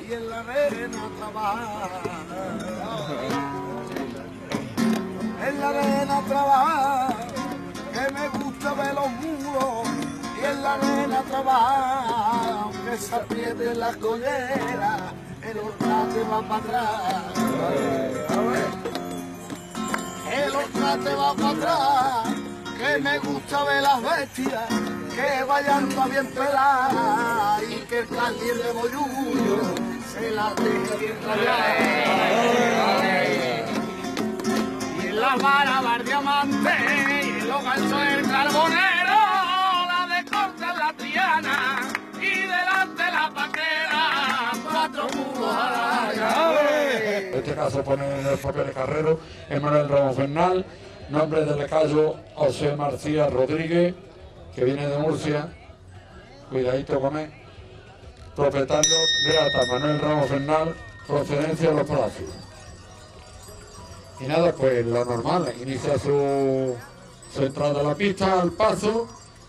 y en la arena trabajar. En la arena trabajar, que me gusta ver los muros, y en la arena trabajar, aunque se apriete la collera, el orcate va para atrás. El orcate va para atrás, que me gusta ver las bestias, que vayan bien peladas y que el carril de bollullo se las deje bien rayadas. Y en la vara va el diamante y en los ganchos el carbonero, la de corte en la triana y delante la paquera, cuatro mulos a la llave. En este caso ponen en el papel de carrero Manuel Ramos Bernal, nombre del lacayo José Marcía Rodríguez, que viene de Murcia, cuidadito con él, propietario de Ata Manuel Ramos Bernal, procedencia de Los Palacios. Y nada, pues lo normal, inicia su entrada a la pista, al paso,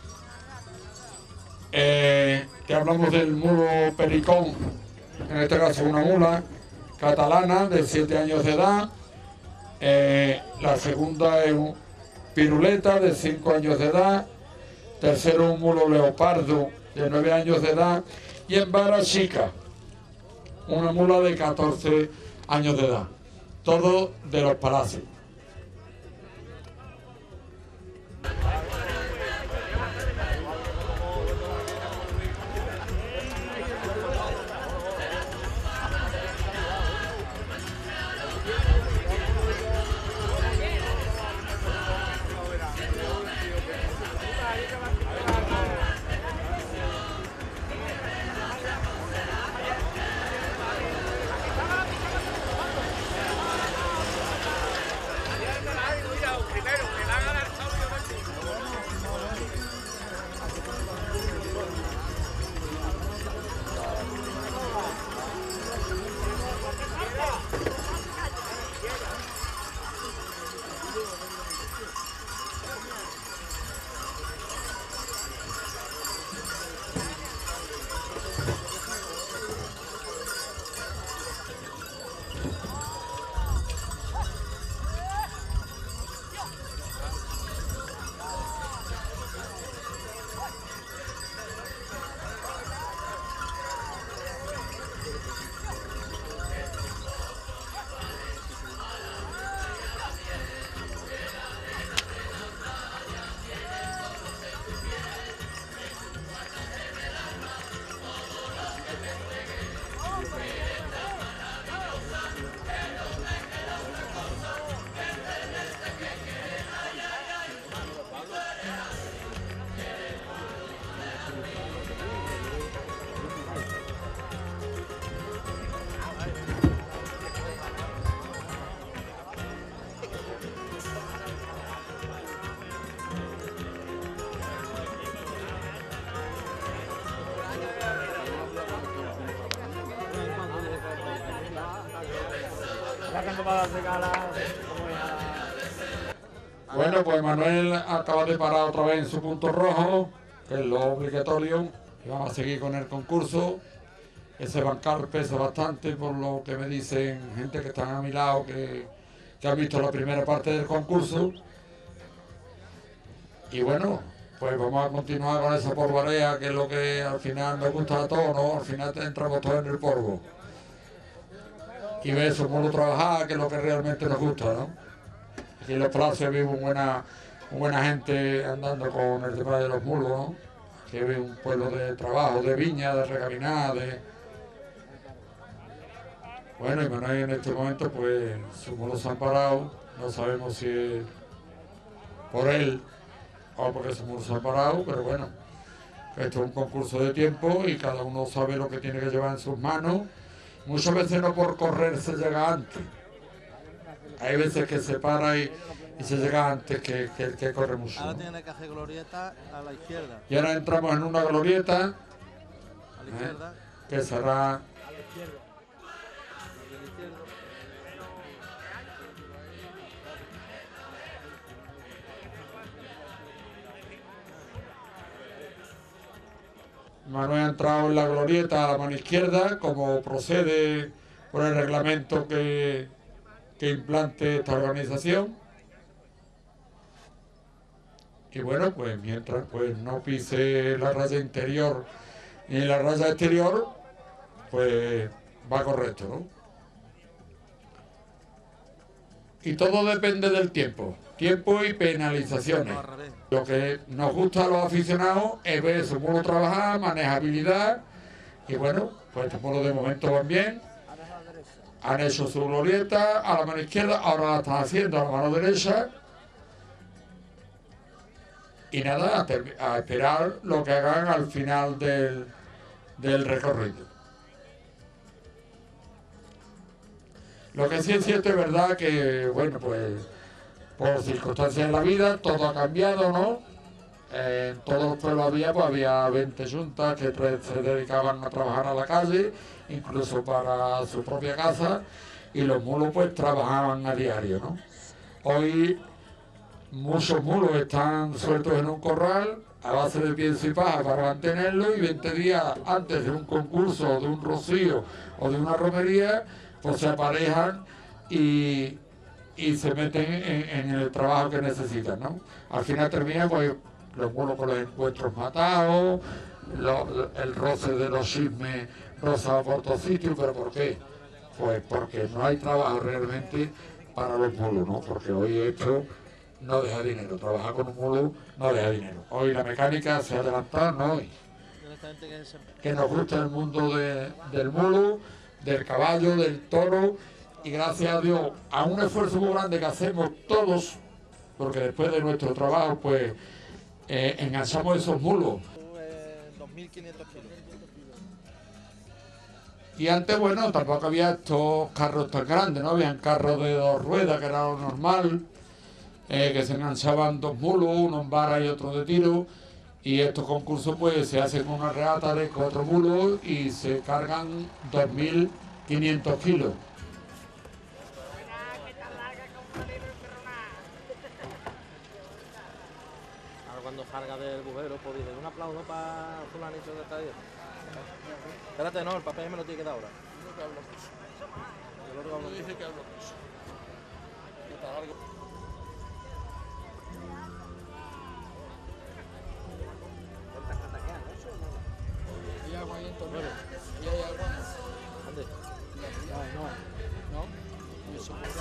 que hablamos del mulo Pericón, en este caso una mula catalana de 7 años de edad. La segunda es un piruleta de 5 años de edad. Tercero un mulo leopardo de 9 años de edad. Y en vara chica, una mula de 14 años de edad. Todo de Los Palacios. Bueno, pues Manuel acaba de parar otra vez en su punto rojo, que es lo obligatorio, y vamos a seguir con el concurso. Ese bancal pesa bastante, por lo que me dicen gente que están a mi lado, que han visto la primera parte del concurso. Y bueno, pues vamos a continuar con esa polvarea, que es lo que al final me gusta a todos, ¿no? Al final entramos todos en el polvo. Y ver su mulo trabajar, que es lo que realmente nos gusta, ¿no? Aquí en Los Palacios vivimos buena gente andando con el tema de los mulos, ¿no? Que es un pueblo de trabajo, de viña, de recaminar, de... Bueno, y Manuel en este momento, pues, sus mulos se han parado, no sabemos si es por él o porque sus mulos se han parado, pero bueno, esto es un concurso de tiempo y cada uno sabe lo que tiene que llevar en sus manos. Muchas veces no por correr se llega antes. Hay veces que se para y se llega antes que el que corre mucho. Ahora tiene que hacer glorieta a la izquierda. Y ahora entramos en una glorieta. A la izquierda. Que será... A la izquierda. Manuel ha entrado en la glorieta a la mano izquierda, como procede por el reglamento que implante esta organización. Y bueno, pues mientras pues no pise la raya interior ni la raya exterior, pues va correcto, ¿no? Y todo depende del tiempo y penalizaciones. Lo que nos gusta a los aficionados es ver su mulo trabajar, manejabilidad, y bueno, pues estos mulos de momento van bien. Han hecho su glorieta a la mano izquierda, ahora la están haciendo a la mano derecha. Y nada, a esperar lo que hagan al final del recorrido. Lo que sí es cierto es verdad que, bueno, pues por circunstancias de la vida todo ha cambiado, ¿no? En todos los pueblos había 20 juntas que se dedicaban a trabajar a la calle, incluso para su propia casa, y los mulos pues trabajaban a diario, ¿no? Hoy muchos mulos están sueltos en un corral a base de pienso y paja para mantenerlo, y 20 días antes de un concurso, de un rocío o de una romería, pues se aparejan y se meten en el trabajo que necesitan, ¿no? Al final termina pues los mulos con los encuentros matados, el roce de los chismes rozados por todos sitios. ¿Pero por qué? Pues porque no hay trabajo realmente para los mulos, ¿no? Porque hoy esto no deja dinero, trabajar con un mulo no deja dinero. Hoy la mecánica se ha adelantado, ¿no? Que nos gusta el mundo del mulo, del caballo, del toro, y gracias a Dios, a un esfuerzo muy grande que hacemos todos, porque después de nuestro trabajo, pues, enganchamos esos mulos. 2.500 kilos. Y antes, bueno, tampoco había estos carros tan grandes, ¿no? Habían carros de 2 ruedas, que era lo normal, que se enganchaban 2 mulos, uno en vara y otro de tiro, y estos concursos, pues, se hacen una regata de 4 mulos y se cargan 2.500 kilos. Cuando salga del bujero, pues dice, un aplauso para fulanito de esta día. Espérate, no, el papel me lo tiene que dar ahora. Yo dice que hablo mucho. ¿Y agua ahí en Tornero? ¿Y hay agua? ¿Dónde? No. Yo supongo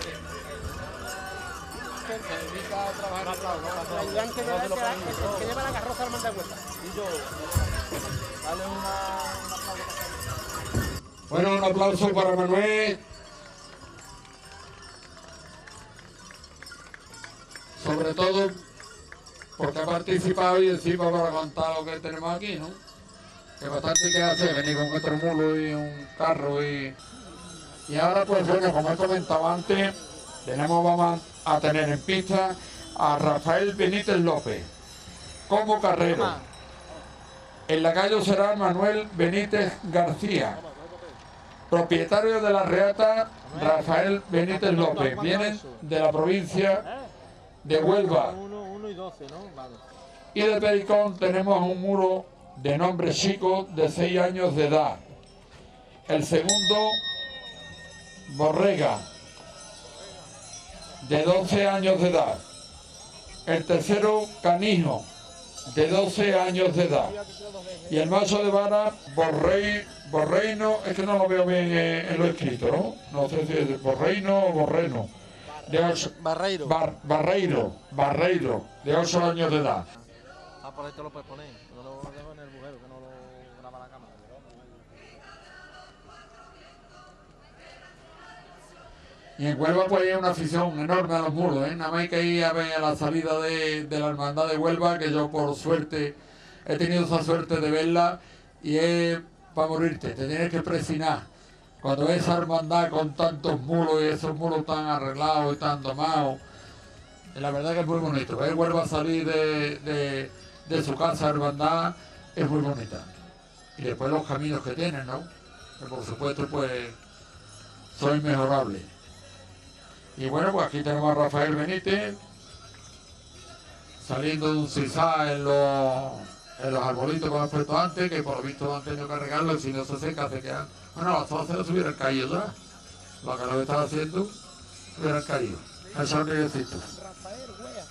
que se dedica a trabajar el ayudante que lleva la carroza al manda vuelta. Y yo, dale un aplauso. Bueno, un aplauso para Manuel. Sobre todo porque ha participado y encima para contar lo que tenemos aquí, ¿no? Que bastante que hace venir con otro mulo y un carro y ahora pues bueno, como he comentado antes, vamos a tener en pista a Rafael Benítez López como carrero. El lacayo será Manuel Benítez García, propietario de la reata Rafael Benítez López. Vienen de la provincia de Huelva. 1 y 12, ¿no? Vale. Y de Pericón tenemos un mulo de nombre Chico, de 6 años de edad. El segundo, Borrega, de 12 años de edad. El tercero, Canijo, de 12 años de edad. Y el macho de vara, Borreino, es que no lo veo bien en lo escrito, ¿no? No sé si es Borreino o Borreno. Barreiro, de 8 años de edad. Ah, por ahí te lo puedes poner. No lo dejo en el bujero, que no lo graba la cámara. Y en Huelva pues hay una afición enorme a los mulos, ¿eh? Nada más hay que ir a ver a la salida de la hermandad de Huelva, que yo por suerte he tenido esa suerte de verla, y es para morirte, te tienes que presinar. Cuando ves esa hermandad con tantos mulos y esos mulos tan arreglados y tan domados, la verdad que es muy bonito. Ver Huelva salir de su casa hermandad es muy bonita. Y después los caminos que tienen, ¿no? Que por supuesto pues son inmejorables. Y bueno, pues aquí tenemos a Rafael Benítez saliendo de un sisá en en los arbolitos que han puesto antes, que por lo visto han tenido que arreglarlo y si no se seca se quedan. Bueno, las hojas se hubieran caído ya. Lo que lo estaba haciendo, hubieran caído. Eso es lo que necesito. Rafael Huea.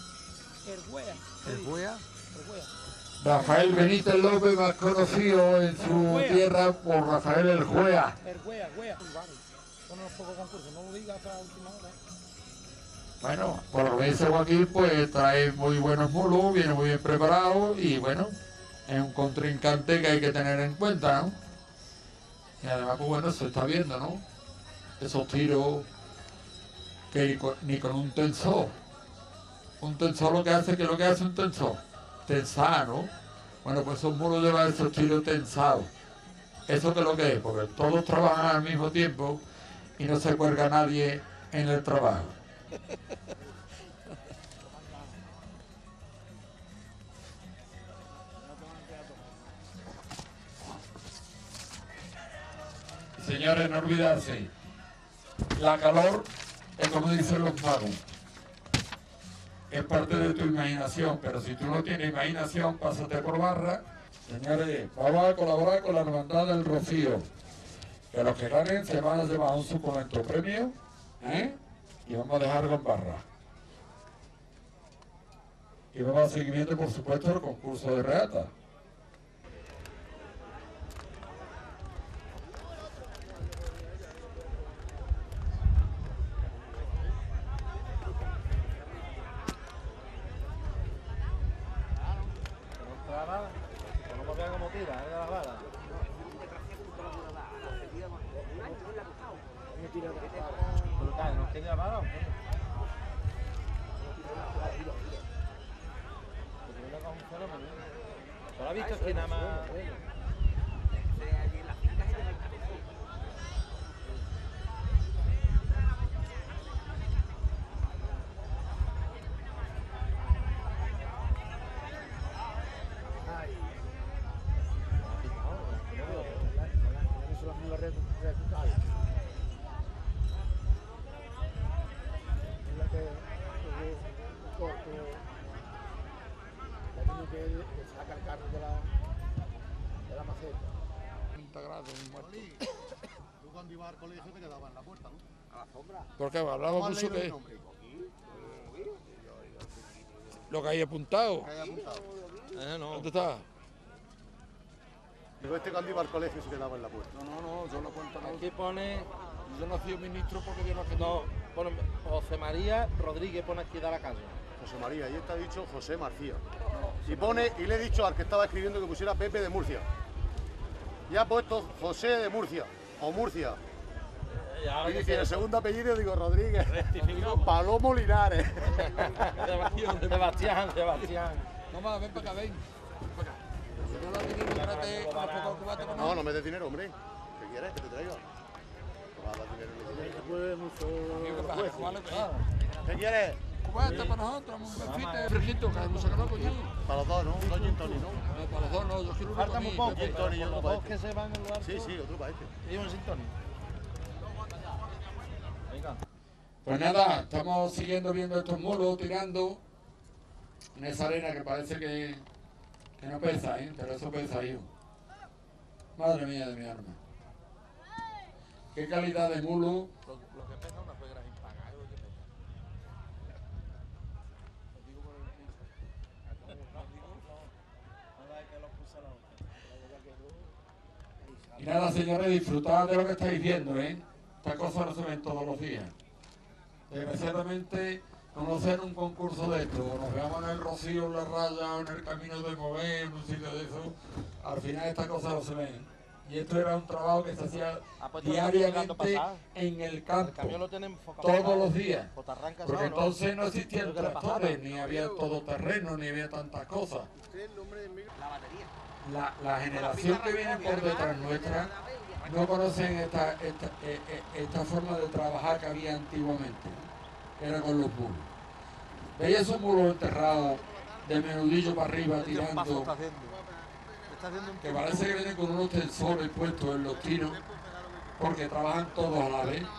¿El Buea? Rafael Benítez López, más conocido en su tierra por Rafael el Juea. El Huea. Son unos pocos concursos, no lo digas hasta la última hora. Bueno, por lo que dice Joaquín, pues trae muy buenos mulos, viene muy bien preparado y bueno, es un contrincante que hay que tener en cuenta, ¿no? Y además, pues bueno, se está viendo, ¿no? Esos tiros que ni con un tensor. Un tensor lo que hace un tensor, tensar, ¿no? Bueno, pues esos mulos llevan esos tiros tensados. ¿Eso qué es lo que es? Porque todos trabajan al mismo tiempo y no se cuelga nadie en el trabajo. Señores, no olvidarse, la calor es como dicen los magos, es parte de tu imaginación, pero si tú no tienes imaginación, pásate por barra. Señores, vamos a colaborar con la Hermandad del Rocío, que los que ganen se van a llevar un suculento premio, y vamos a dejarlo en barra. Y vamos a seguir viendo, por supuesto, el concurso de reata. ¿Lo has visto aquí nada más? Tú cuando ibas al colegio te quedabas en la puerta, ¿no? A la sombra. Porque hablamos mucho que lo que hay apuntado. No. ¿Dónde está? Digo, este cuando iba al colegio se quedaba en la puerta. No, yo no cuento nada. Aquí pone... Yo nací ministro porque yo no No, pone José María Rodríguez, pone aquí da la casa. José María, y está dicho José Marcía. Y le he dicho al que estaba escribiendo que pusiera Pepe de Murcia. Y ha puesto José de Murcia, o Murcia. Y dice, el segundo apellido digo Rodríguez. Palomo Linares. Sebastián. Mamá, ven para acá, ven. Si no lo tienes, tráete unos pocos cubatas. No, no me des dinero, hombre. ¿Qué quieres que te traiga? No vas a dar dinero. ¿Qué quieres? Cubata para nosotros, un benfite, frijito, que hemos sacado coño. Para los dos, ¿no? Dos gin tonic, ¿no? Para los dos no, yo quiero uno Falta para muy mí. poco. Gin tonic y otro para Dos que este. se van en lugar. Sí, otro para este. Y un sintonio. Venga. Pues nada, estamos siguiendo viendo estos mulos tirando en esa arena que parece que no pesa, pero eso pesa, hijo. Madre mía de mi alma. Qué calidad de mulo. Lo que pesa una suegra impagada. Y nada, señores, disfrutad de lo que estáis viendo, Estas cosas no se ven todos los días. Desgraciadamente, conocer un concurso de esto, o nos veamos en el Rocío, en la Raya, o en el Camino de Mover, en un sitio de eso, al final estas cosas no se ven. Y esto era un trabajo que se hacía diariamente en el campo, todos los días. Porque entonces no existían tractores, ni había todoterreno, ni había tantas cosas. La generación que viene por detrás nuestra no conocen esta forma de trabajar que había antiguamente, que era con los mulos. Veía esos mulos enterrados de menudillo para arriba tirando, que parece que vienen con unos tensores puestos en los tiros, porque trabajan todos a la vez.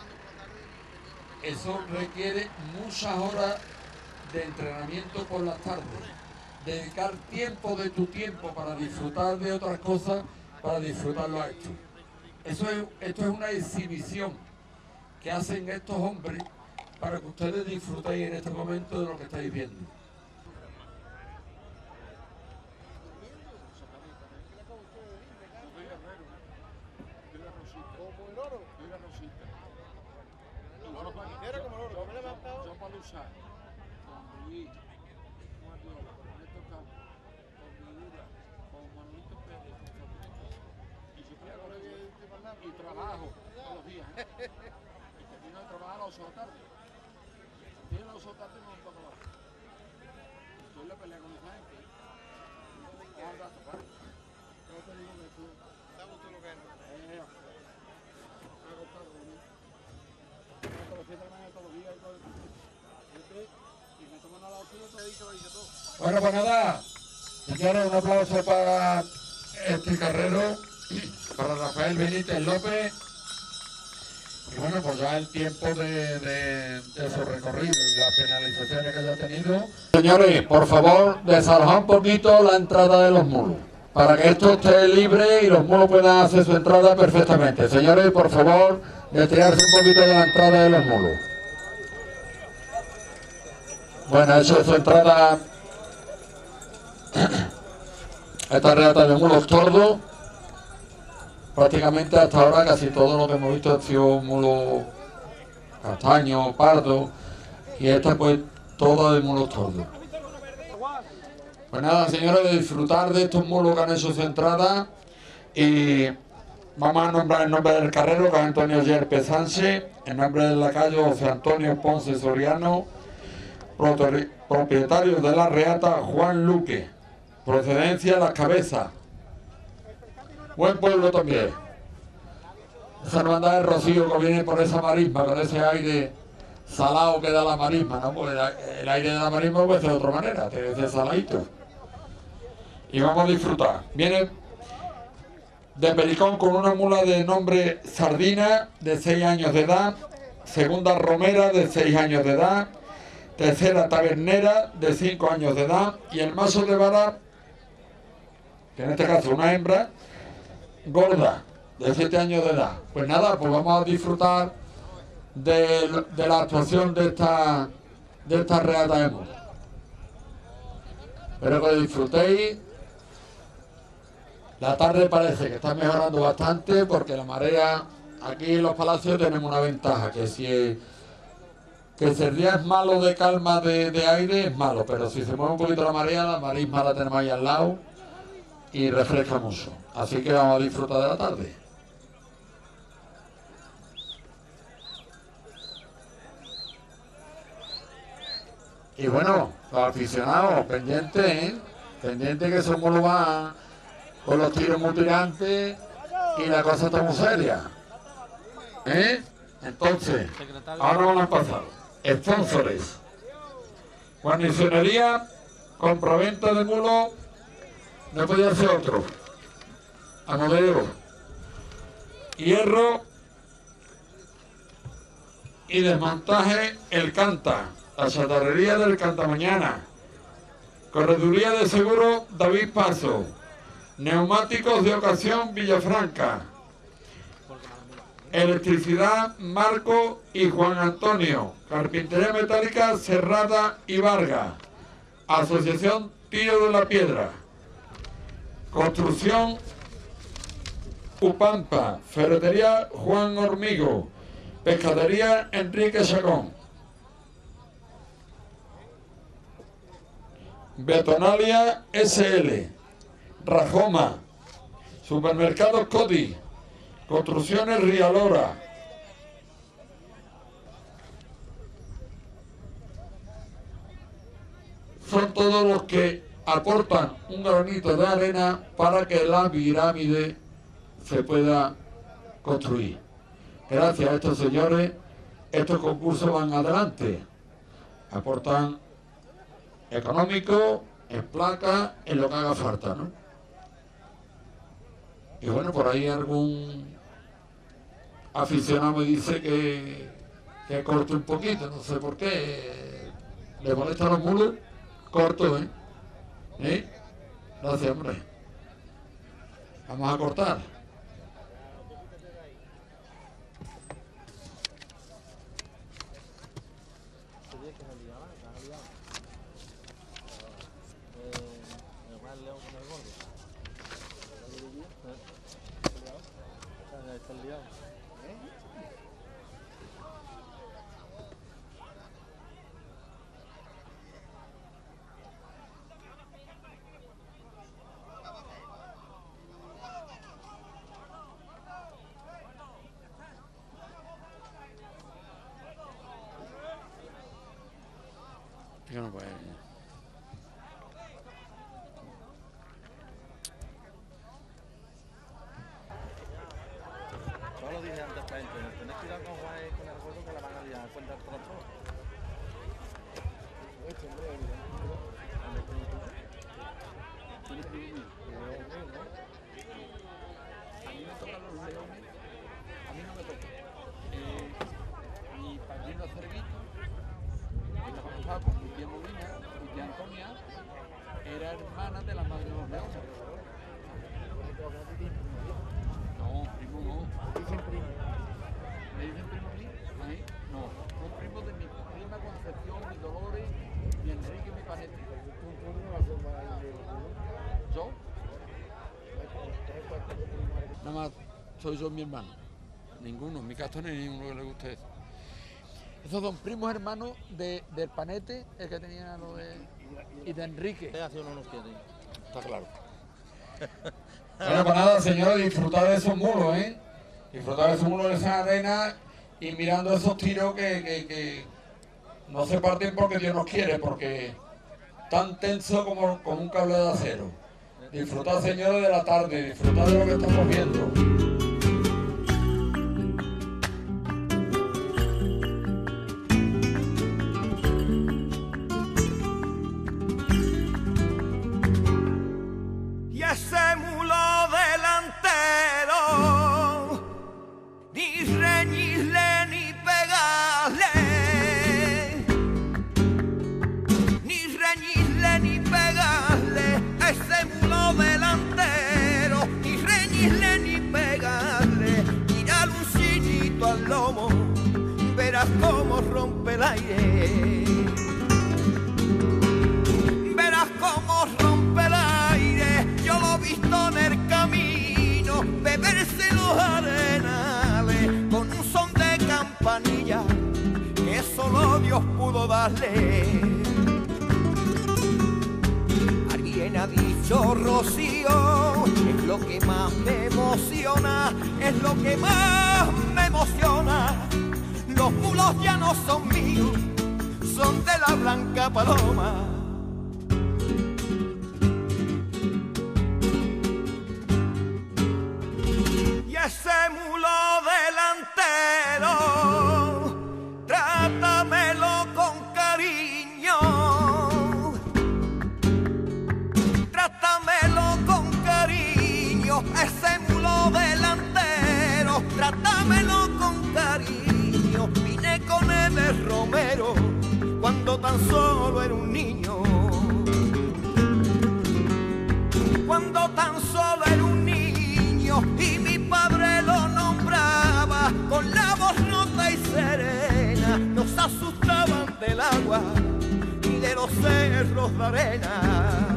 Eso requiere muchas horas de entrenamiento por las tardes, dedicar tiempo de tu tiempo para disfrutar de otras cosas, para disfrutarlo a esto. Esto es una exhibición que hacen estos hombres para que ustedes disfrutéis en este momento de lo que estáis viendo. Y trabajo todos los días, ¿eh? Y termino de trabajar a las 8 de la tarde. Tiene las 8 de la tarde y no toco más. Estoy en la pelea con esa gente. Al rato, ¿vale? Yo te digo que tú... ¿Sabes tú lo que es? Me ha costado, ¿no? Todos los 7 de la mañana, todos los días, y me toman a las 8 y te he dicho todo. Bueno, pues nada, señores, un aplauso para este carrero, para Rafael Benítez López. Y bueno, pues ya el tiempo de su recorrido y las penalizaciones que haya tenido. Señores, por favor, desalojar un poquito la entrada de los mulos, para que esto esté libre y los mulos puedan hacer su entrada perfectamente. Señores, por favor, retirarse un poquito de la entrada de los mulos. Bueno, eso es su entrada. Esta reata de mulos tordos. Prácticamente hasta ahora casi todo lo que hemos visto ha sido mulo castaño, pardo, y esta pues toda de mulos tordos. Pues nada, señores, disfrutar de estos mulos que han hecho su entrada, y vamos a nombrar el nombre del carrero, que es Antonio Yerpe Sánchez, el nombre del lacayo José Antonio Ponce Soriano, propietario de la reata Juan Luque, procedencia Las Cabezas. Buen pueblo también. Esa hermandad de Rocío que viene por esa marisma, con ese aire salado que da la marisma, ¿no? Porque el aire de la marisma puede ser de otra manera, tiene que ser saladito. Y vamos a disfrutar. Viene de Pericón con una mula de nombre Sardina, de 6 años de edad, segunda Romera, de 6 años de edad, tercera Tabernera, de 5 años de edad, y el mazo de vara, que en este caso una hembra, gorda, de 7 años de edad. Pues nada, pues vamos a disfrutar de la actuación de esta reata de mulos. Espero que disfrutéis. La tarde parece que está mejorando bastante, porque la marea, aquí en los palacios tenemos una ventaja, que si el día es malo de calma de aire, es malo, pero si se mueve un poquito la marisma la tenemos ahí al lado y refresca mucho. Así que vamos a disfrutar de la tarde. Y bueno, los aficionados, pendientes, ¿eh? Pendientes que somos los más con los tiros muy tirantes y la cosa está muy seria. ¿Eh? Entonces, ahora vamos a pasar. Sponsores. Guarnicionería, compraventa de mulos, no podía ser otro. Amadeo, hierro y desmontaje El Canta, la chatarrería del Cantamañana, correduría de seguro David Paso, neumáticos de ocasión Villafranca, electricidad Marco y Juan Antonio, carpintería metálica Serrada y Vargas, asociación Tiro de la Piedra, construcción Upampa, ferretería Juan Hormigo, pescadería Enrique Chacón, Betonalia SL, Rajoma, supermercados Cody, construcciones Rialora, son todos los que aportan un granito de arena para que la pirámide se pueda construir. Gracias a estos señores, estos concursos van adelante, aportan económico, en placa, en lo que haga falta, ¿no? Y bueno, por ahí algún aficionado me dice que corte un poquito, no sé por qué. ¿Le molestan los mulos? Corto, ¿eh? ¿Sí? Gracias, hombre. Vamos a cortar. Yo no puedo. Yo lo dije antes para él, tenés cuidado con Juan con el juego que la van a liar, cuenta todo. A mí me tocan los leones, a mí no me toca. Mi padrino Cervito, que estaba casado con mi tía Molina, mi tía Antonia, era hermana de la madre de los leones. No, primo no. Dicen primo. ¿Me dicen primo a mí? ¿Ahí? No, son primos de mi prima Concepción, mi Dolores, mi Enrique y mi Panete. ¿Yo? Nada más soy yo y mi hermano. Ninguno, en mi caso no hay ninguno que le guste eso. Esos son primos hermanos del Panete, el que tenía lo de... y de Enrique. Así uno no quiere. Está claro. Bueno, pues nada, señores, disfrutar de esos muros, ¿eh? Disfrutar de esos muros de esa arena y mirando esos tiros que no se parten porque Dios nos quiere, porque tan tenso como un cable de acero. Disfrutar, señores, de la tarde, disfrutar de lo que estamos viendo. Ese mulo delantero, ni reñirle ni pegarle, ni reñirle ni pegarle, a ese mulo delantero, ni reñirle ni pegarle, tirarle un sillito al lomo, verás cómo rompe el aire, verás cómo rompe el aire. Yo lo he visto en el camino, beberse los arenales con un son de campanilla que solo Dios pudo darle. Alguien ha dicho Rocío, es lo que más me emociona, es lo que más me emociona. Los mulos ya no son míos, son de la Blanca Paloma. Ese mulo delantero, trátamelo con cariño, trátamelo con cariño, ese mulo delantero, trátamelo con cariño. Vine con él de Romero cuando tan solo era un niño, cuando tan solo era un niño, y mi padre lo nombraba con la voz rota y serena. Nos asustaban del agua y de los cerros de arena.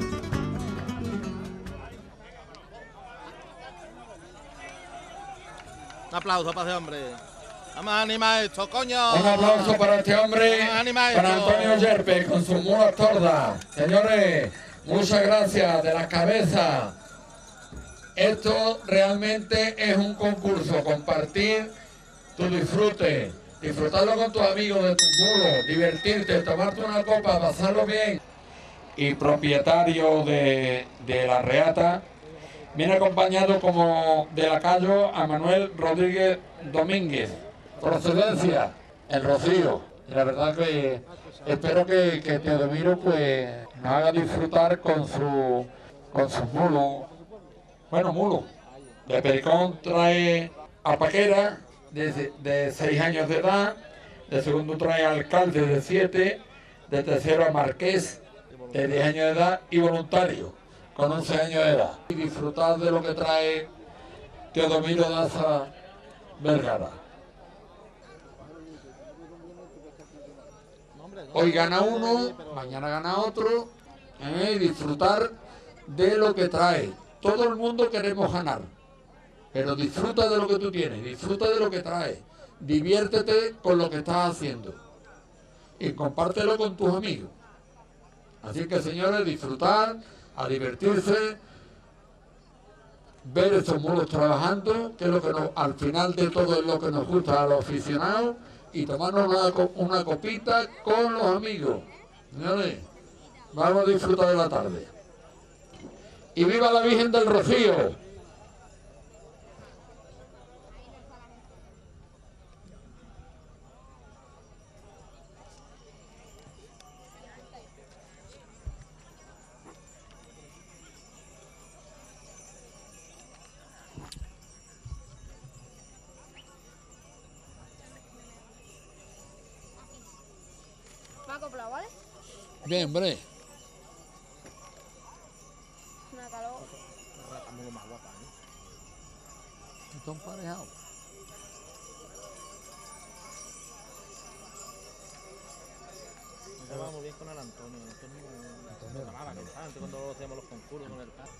Un aplauso para ese hombre. Vamos a animar esto, coño. Un aplauso para este hombre, Vamos a animar para esto. Antonio Yerpe, con sus mulas tordas. Señores, muchas gracias de las cabezas. Esto realmente es un concurso, compartir tu disfrute, disfrutarlo con tus amigos de tus mulos, divertirte, tomarte una copa, pasarlo bien. Y propietario de la reata, viene acompañado como de lacayo a Manuel Rodríguez Domínguez, procedencia, el Rocío. Y la verdad que espero que Teodomiro pues nos haga disfrutar con sus mulos. Bueno, mulo. De Pericón trae a Paquera de 6 años de edad, de segundo trae a Alcalde de 7, de tercero a Marqués de 10 años de edad y voluntario con 11 años de edad. Y disfrutar de lo que trae Teodomiro Daza Vergara. Hoy gana uno, mañana gana otro, y disfrutar de lo que trae. Todo el mundo queremos ganar, pero disfruta de lo que tú tienes, disfruta de lo que traes, diviértete con lo que estás haciendo y compártelo con tus amigos. Así que, señores, disfrutar, a divertirse, ver estos mulos trabajando, que es lo que al final de todo es lo que nos gusta a los aficionados, y tomarnos una copita con los amigos. Señores, vamos a disfrutar de la tarde. ¡Y viva la Virgen del Rocío! ¿Me ha acoplado, vale? Bien, hombre. Una calor. Rata mulo más guapa, ¿eh? Están parejados. Nos llevamos bien con el Antonio. Antonio no nada, antes cuando hacíamos los concursos con el carro.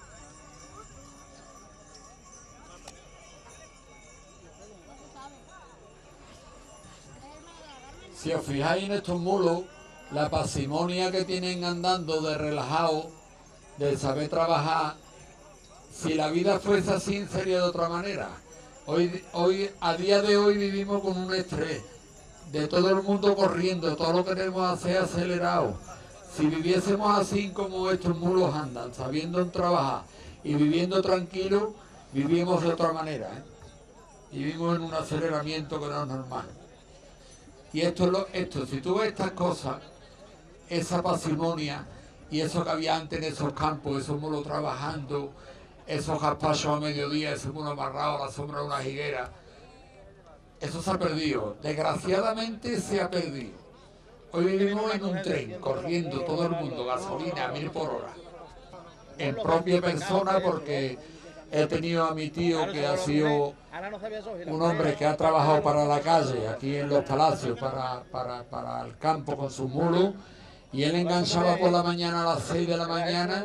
Si os fijáis en estos mulos, la parsimonia que tienen andando de relajado, de saber trabajar, si la vida fuese así sería de otra manera. Hoy, a día de hoy vivimos con un estrés de todo el mundo corriendo, todo lo que queremos hacer acelerado. Si viviésemos así como estos mulos andan, sabiendo trabajar y viviendo tranquilos, vivimos de otra manera, ¿eh? Vivimos en un aceleramiento que no es normal. Y esto, si tú ves estas cosas, esa parsimonia y eso que había antes en esos campos, esos mulos trabajando, esos gazpachos a mediodía, ese mulo amarrado a la sombra de una higuera, eso se ha perdido. Desgraciadamente se ha perdido. Hoy vivimos en un tren, corriendo todo el mundo, gasolina a 1000 por hora. En propia persona, porque he tenido a mi tío que ha sido un hombre que ha trabajado para la calle, aquí en los palacios, para el campo con sus mulos, y él enganchaba por la mañana a las 6 de la mañana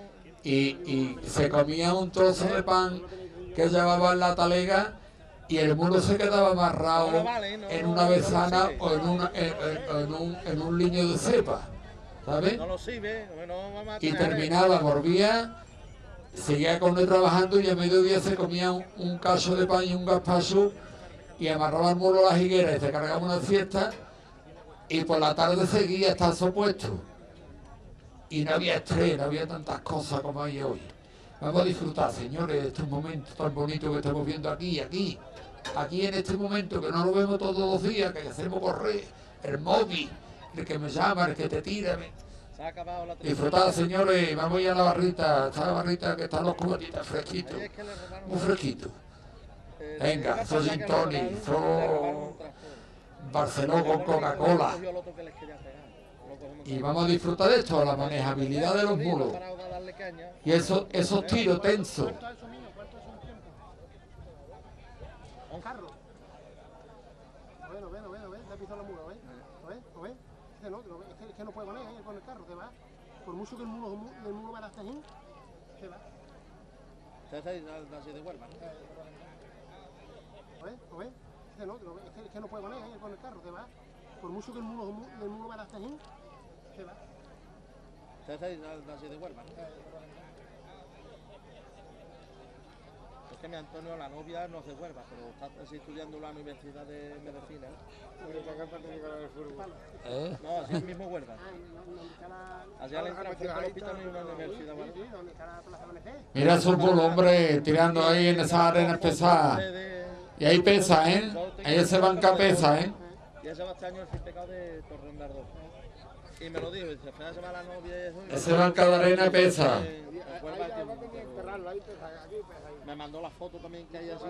y se comía un trozo de pan que llevaba en la talega y el mulo se quedaba amarrado en una besana o en un liño de cepa, ¿sabes? Y terminaba, volvía, seguía con él trabajando y a mediodía se comía un cacho de pan y un gazpacho y amarraba el mulo a la higuera y se cargaba una fiesta y por la tarde seguía hasta su puesto. Y no había estrés, no había tantas cosas como hay hoy. Vamos a disfrutar, señores, de estos momentos tan bonitos que estamos viendo aquí en este momento, que no lo vemos todos los días, que hacemos correr, el móvil, el que me llama, el que te tira. Disfrutar, señores, vamos a ir a la barrita, esta barrita que están los cubatitas fresquitos, muy fresquitos. Venga, soy Gin Tonic, soy Barcelona con Coca-Cola. Y vamos a disfrutar de esto, la manejabilidad de los mulos. Y esos tiros tensos. Un carro. Bueno, te ha pisado la mula, ¿ves? ¿Lo ves? Es que no puede con el carro, te va. Por mucho que el mulo va a hasta allí, te va. Usted está así de Huelva, ¿no? ¿Lo ves? Es que no puede con el carro, te va. Por mucho que el mulo va hasta allí, te va. Usted está así de Huelva, ¿no? Es que mi Antonio, la novia, no hace Huelva, pero está estudiando en la Universidad de Medicina. No, así es mismo Huelva. Así al entrar frente al hospital hay una universidad, ¿vale? Mira esos mulos, hombre, tirando ahí en esa arena pesada. Y ahí pesa, ¿eh? Ahí ese banca pesa, ¿eh? Y ese va este año el fin pecado de Torreón de Ardón. Y me lo dijo, dice, al final se va la novia y eso. Ese banca de arena pesa. Me mandó la foto también que hay así.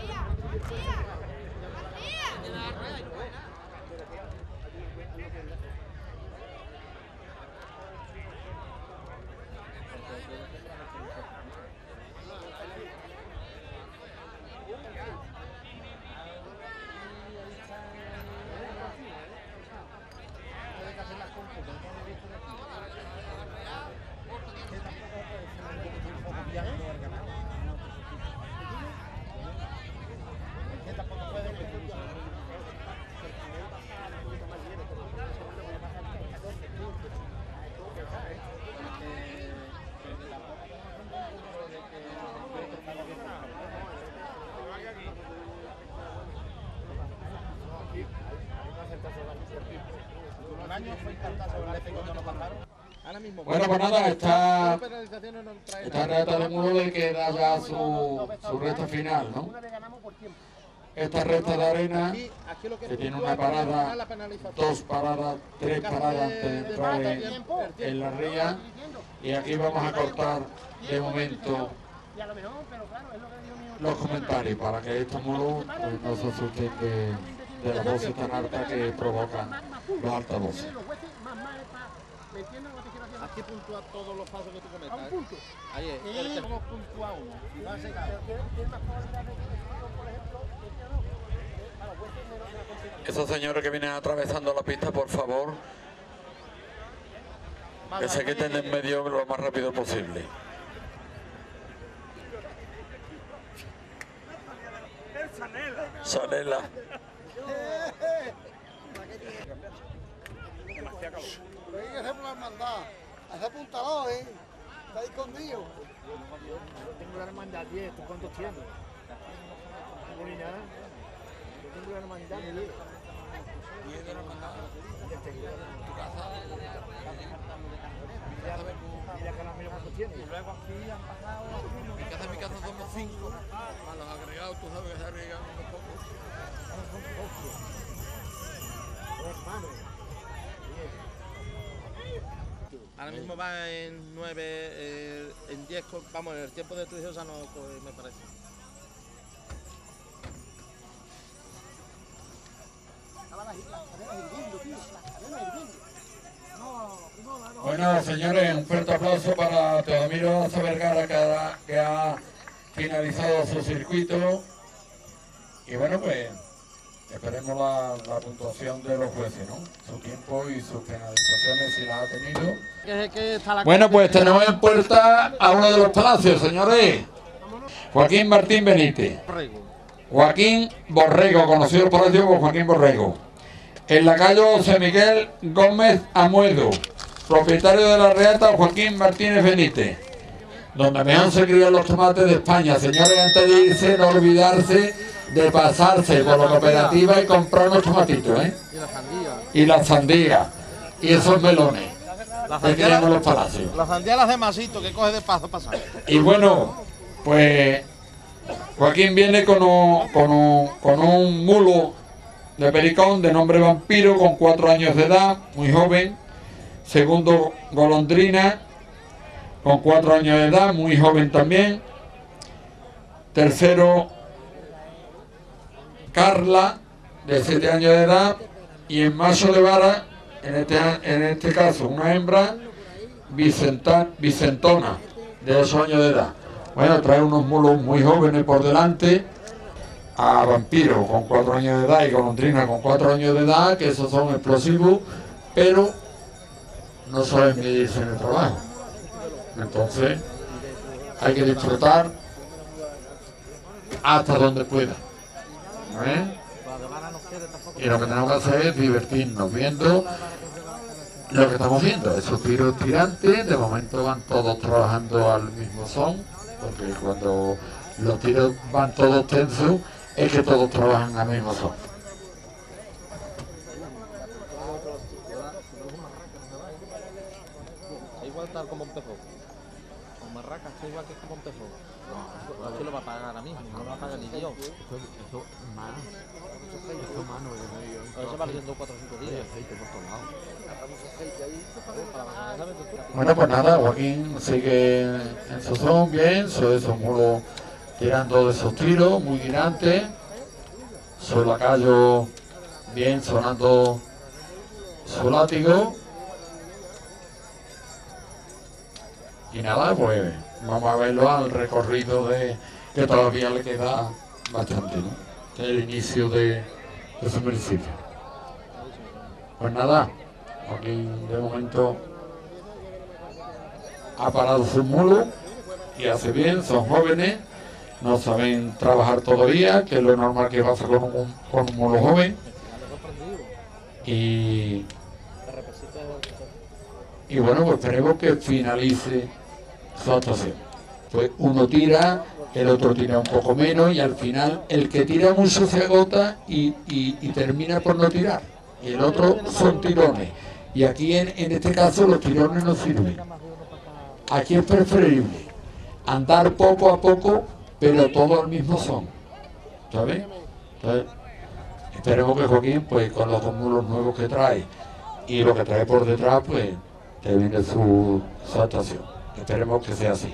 Bueno, pues nada, esta recta de mulo le queda ya su recta final, ¿no? Esta recta de arena, que tiene una parada, dos paradas, tres paradas antes de entrar en la ría, y aquí vamos a cortar de momento los comentarios para que estos mulos pues, no se asusten de las voces tan altas que provocan los altavoces. Aquí puntúa todos los pasos que tú comentas. A un punto. Ahí es. ¿Cómo puntúa uno? Si va a llegar. Esos señores que vienen atravesando la pista, por favor, que se quiten de en medio lo más rápido posible. Sanela. Hay que hacer por la hermandad. Hace apuntado, está escondido. Tengo la hermandad 10, ¿tú cuántos tienes? No tengo ni nada. Yo tengo la hermandad 10. ¿10 de la hermandad? ¿En tu casa? Mira que no miro cuántos tienes. Y luego aquí han pasado. En mi casa somos 5. A los agregados, tú sabes que se agregan unos pocos. Son pocos. Hermano. Ahora mismo va en 9, en 10, vamos, en el tiempo de tu hijo ya no me parece. Bueno, señores, un fuerte aplauso para Teodomiro Vergara que ha finalizado su circuito. Y bueno, pues esperemos la puntuación de los jueces, ¿no? Su tiempo y sus penalizaciones si las ha tenido. Bueno, pues tenemos en puerta a uno de los palacios, señores. Joaquín Martín Benítez. Joaquín Borrego, conocido por el como Joaquín Borrego. En la calle José Miguel Gómez Amuedo, propietario de la reata Joaquín Martínez Benítez, donde mejor se crían los tomates de España. Señores, antes de irse, no olvidarse de pasarse por la cooperativa y comprar unos tomatitos, ¿eh? Y la sandía. Y esos melones que creamos los palacios. La sandía las de masito que coge de paso pasar. Y bueno, pues Joaquín viene con un mulo de Pericón de nombre Vampiro, con 4 años de edad, muy joven. Segundo, Golondrina, con 4 años de edad, muy joven también. Tercero, Carla, de 7 años de edad. Y en Macho de Vara, en este caso una hembra, Vicentona, de 8 años de edad. Bueno, trae unos mulos muy jóvenes por delante. A Vampiro con 4 años de edad y Golondrina con 4 años de edad, que esos son explosivos, pero no saben medirse en el trabajo. Entonces hay que disfrutar hasta donde pueda, ¿eh? Y lo que tenemos que hacer es divertirnos viendo lo que estamos viendo, esos tiros tirantes. De momento van todos trabajando al mismo son, porque cuando los tiros van todos tensos es que todos trabajan al mismo son. Igual tal como empezó. Con marracas, igual que como empezó. Aquí lo va a pagar ahora mismo, no lo va a pagar ni Dios. Eso más. Eso va viendo 4 o 5 días. Bueno, pues nada, Joaquín sigue en su son bien, esos mulos tirando de esos tiros muy girantes, su lacayo bien sonando su látigo. Y nada, pues vamos a verlo al recorrido que todavía le queda bastante, ¿no? El inicio de su municipio. Pues nada, aquí de momento ha parado su mulo y hace bien, son jóvenes, no saben trabajar todavía, que es lo normal que pasa con un mulo joven. Y bueno, pues esperemos que finalice su actuación. Pues uno tira, el otro tira un poco menos y al final el que tira mucho se agota y termina por no tirar. Y el otro son tirones. Y aquí en este caso los tirones no sirven. Aquí es preferible andar poco a poco, pero todo al mismo son. ¿Sabes? Entonces, esperemos que Joaquín, pues con los dos mulos nuevos que trae y lo que trae por detrás, pues termine su actuación. Esperemos que sea así.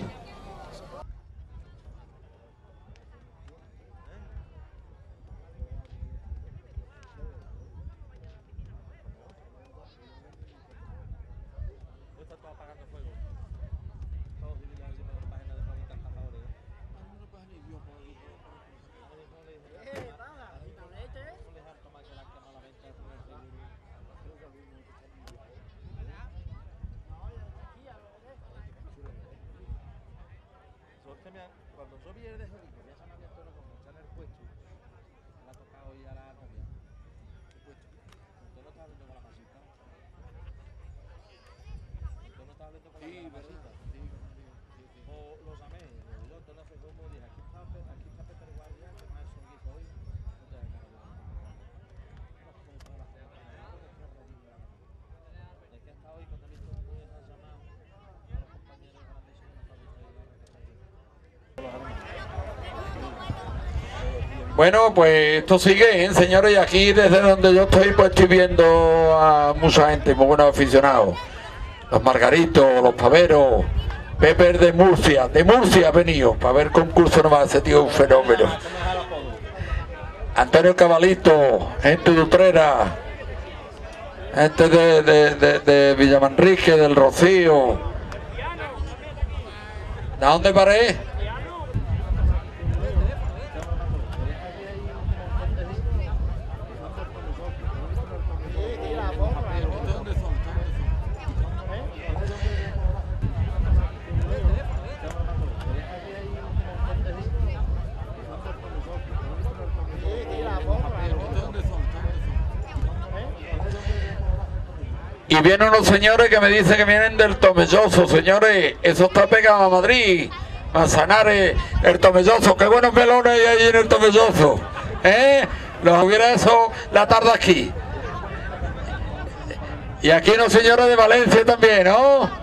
Cuando yo vi el de Jolín, ya se me había todo como echar el puesto, me ha tocado ir a la novia. ¿Qué puesto? ¿Usted no está hablando con la masita? ¿Usted no está hablando con la masita? O lo llamé, yo entonces hace como dije, aquí está Pepe el Guardia, que más es un guiso hoy. No te hagas cargo. Es que hasta hoy cuando he visto muy esa llamada a los compañeros de la mesa que nos han visto ahí. Bueno, pues esto sigue, ¿eh, señores? Y aquí desde donde yo estoy, pues estoy viendo a mucha gente, muy buenos aficionados. Los Margaritos, los Paveros, Pepe de Murcia ha venido para ver concurso nomás, ese tío es un fenómeno. Antonio Cabalito, gente de Utrera, gente de Villamanrique, del Rocío. ¿De dónde paré? Y vienen unos señores que me dicen que vienen del Tomelloso, señores, eso está pegado a Madrid, Manzanares, el Tomelloso, qué buenos melones hay ahí en el Tomelloso, los hubiera eso la tarde aquí. Y aquí unos señores de Valencia también, ¿no?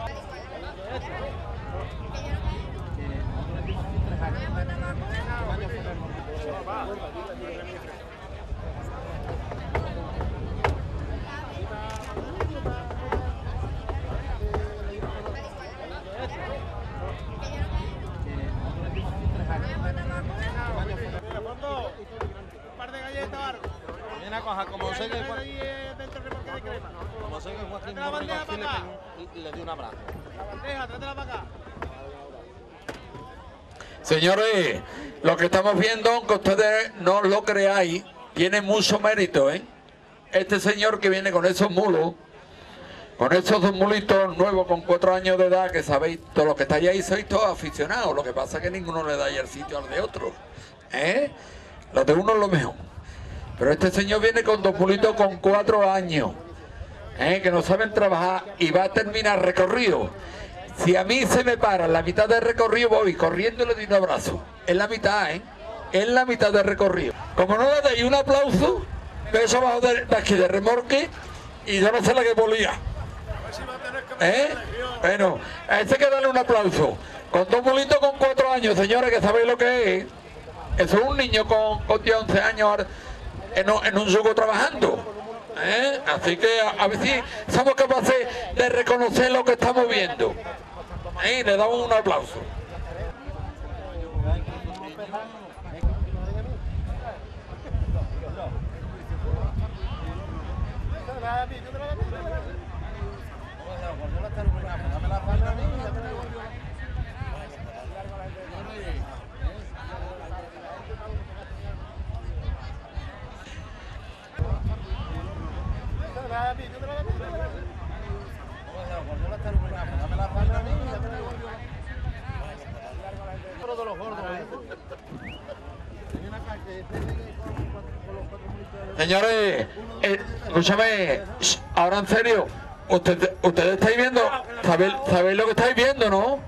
Como sé que Joaquín le dio un abrazo. Señores, lo que estamos viendo, aunque ustedes no lo creáis, tiene mucho mérito, ¿eh? Este señor que viene con esos mulos, con esos dos mulitos nuevos con 4 años de edad, que sabéis, todos los que estáis ahí sois todos aficionados, lo que pasa es que ninguno le da el sitio al de otro, ¿eh? Los de uno es lo mejor. Pero este señor viene con dos mulitos con 4 años, que no saben trabajar y va a terminar recorrido. Si a mí se me para en la mitad del recorrido, voy corriendo y le doy un abrazo. En la mitad, en la mitad del recorrido. Como no le deis un aplauso, eso abajo de aquí de remorque y yo no sé la que volía. Bueno, a ese hay que darle un aplauso. Con dos mulitos con 4 años, señores, que sabéis lo que es. Eso es un niño con 11 años en un yugo trabajando. Así que a ver si somos capaces de reconocer lo que estamos viendo. Le damos un aplauso. Señores, escúchame, ahora en serio, ustedes estáis viendo, ¿sabéis lo que estáis viendo, no?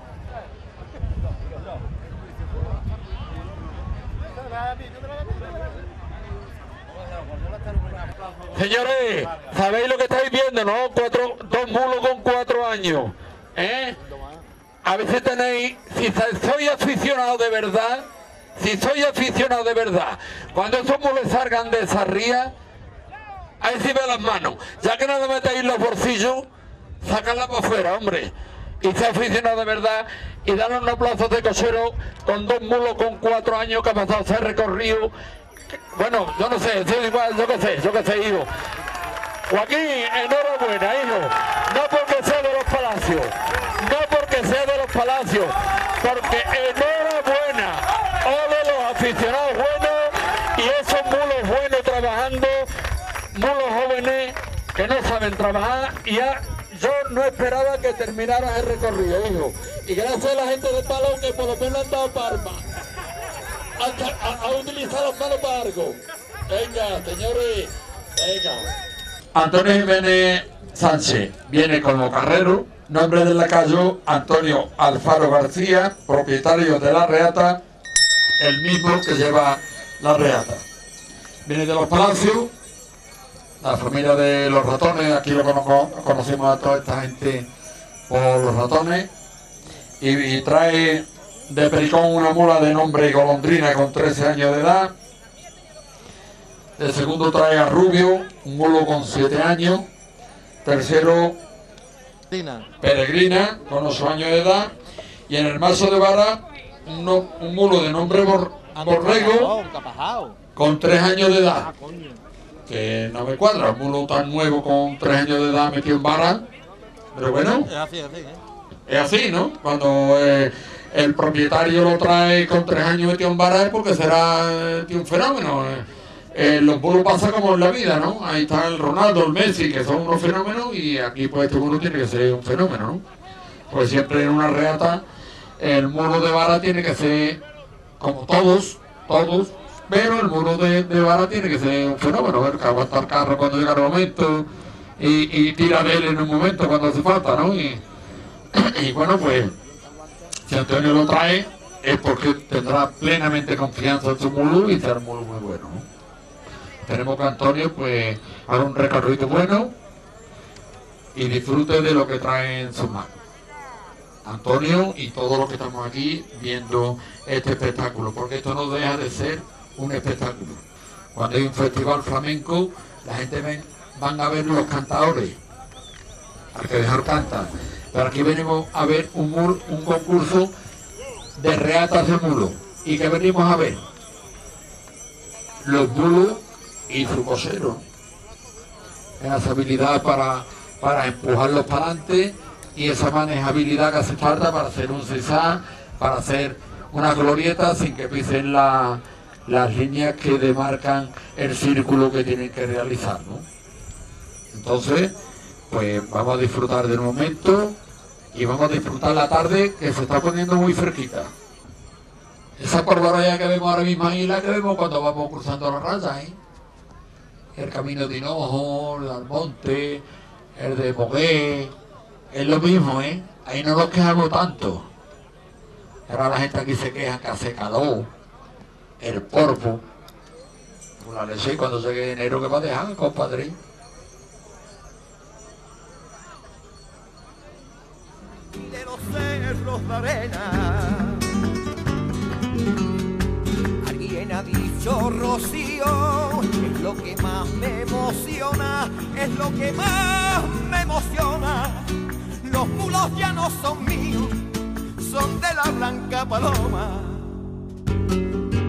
Señores, ¿sabéis lo que estáis viendo, no? Dos mulos con 4 años, ¿eh? A ver si tenéis, si sois aficionados de verdad, cuando esos mulos salgan de esa ría, ahí sí ve las manos, ya que no le metéis los bolsillos, sacarla para afuera, hombre, y ser aficionado de verdad, y darle unos aplausos de cochero con 2 mulos con 4 años que ha pasado a ser recorrido. Bueno, yo no sé, yo qué sé, hijo. Joaquín, enhorabuena, hijo, no porque sea de los Palacios, porque enhorabuena, de los aficionados buenos y esos mulos buenos trabajando, mulos jóvenes que no saben trabajar, y ya yo no esperaba que terminara el recorrido, hijo, y gracias a la gente de Palo que por lo menos han dado palma, han utilizado las manos para algo. Venga, señores, venga. Antonio Jiménez Sánchez viene como carrero, nombre del lacayo Antonio Alfaro García, propietario de la reata, el mismo que lleva la reata. Viene de los Palacios, la familia de los ratones, aquí lo conocimos a toda esta gente por los ratones, y trae de Pericón una mula de nombre Golondrina con 13 años de edad. De segundo trae a Rubio, un mulo con 7 años. Tercero, Peregrina, con 8 años de edad. Y en el mazo de vara, un mulo de nombre Borrego, con 3 años de edad. Que no me cuadra, un mulo tan nuevo con 3 años de edad metido en vara. Pero bueno, es así, ¿no? Cuando el propietario lo trae con 3 años metido en vara es porque será un fenómeno. Los mulos pasan como en la vida, ¿no? Ahí está el Ronaldo, el Messi, que son unos fenómenos, y aquí pues este mulo tiene que ser un fenómeno, ¿no? Pues siempre en una reata el mulo de vara tiene que ser como todos, pero el mulo de vara tiene que ser un fenómeno, el que aguanta el carro cuando llega el momento y tira de él en un momento cuando hace falta, ¿no? Y bueno, pues si Antonio lo trae es porque tendrá plenamente confianza en su mulo y será un mulo muy bueno, ¿no? Tenemos que Antonio pues haga un recorrido bueno y disfrute de lo que trae en sus manos. Antonio y todos los que estamos aquí viendo este espectáculo, porque esto no deja de ser un espectáculo. Cuando hay un festival flamenco, la gente van a ver los cantadores, al que mejor canta. Pero aquí venimos a ver un concurso de reatas de mulos. ¿Y qué venimos a ver? Los mulos y su cosero. Esa habilidad para empujarlos para adelante y esa manejabilidad que hace falta para hacer un zigzag, para hacer una glorieta sin que pisen las líneas que demarcan el círculo que tienen que realizar, ¿no? Entonces, pues vamos a disfrutar del momento y vamos a disfrutar la tarde que se está poniendo muy cerquita. Esa corbaraya que vemos ahora mismo ahí, la que vemos cuando vamos cruzando la raya, ¿eh? El camino de Hinojo, el Almonte, el de Mogué, es lo mismo, ¿eh? Ahí no nos quejamos tanto. Ahora la gente aquí se queja que hace calor, el polvo. Pues la leche cuando llegue enero que va a dejar, compadre. De los cerros de arena, alguien ha dicho Rocío, es lo que más me emociona, es lo que más me emociona. Los mulos ya no son míos, son de la Blanca Paloma.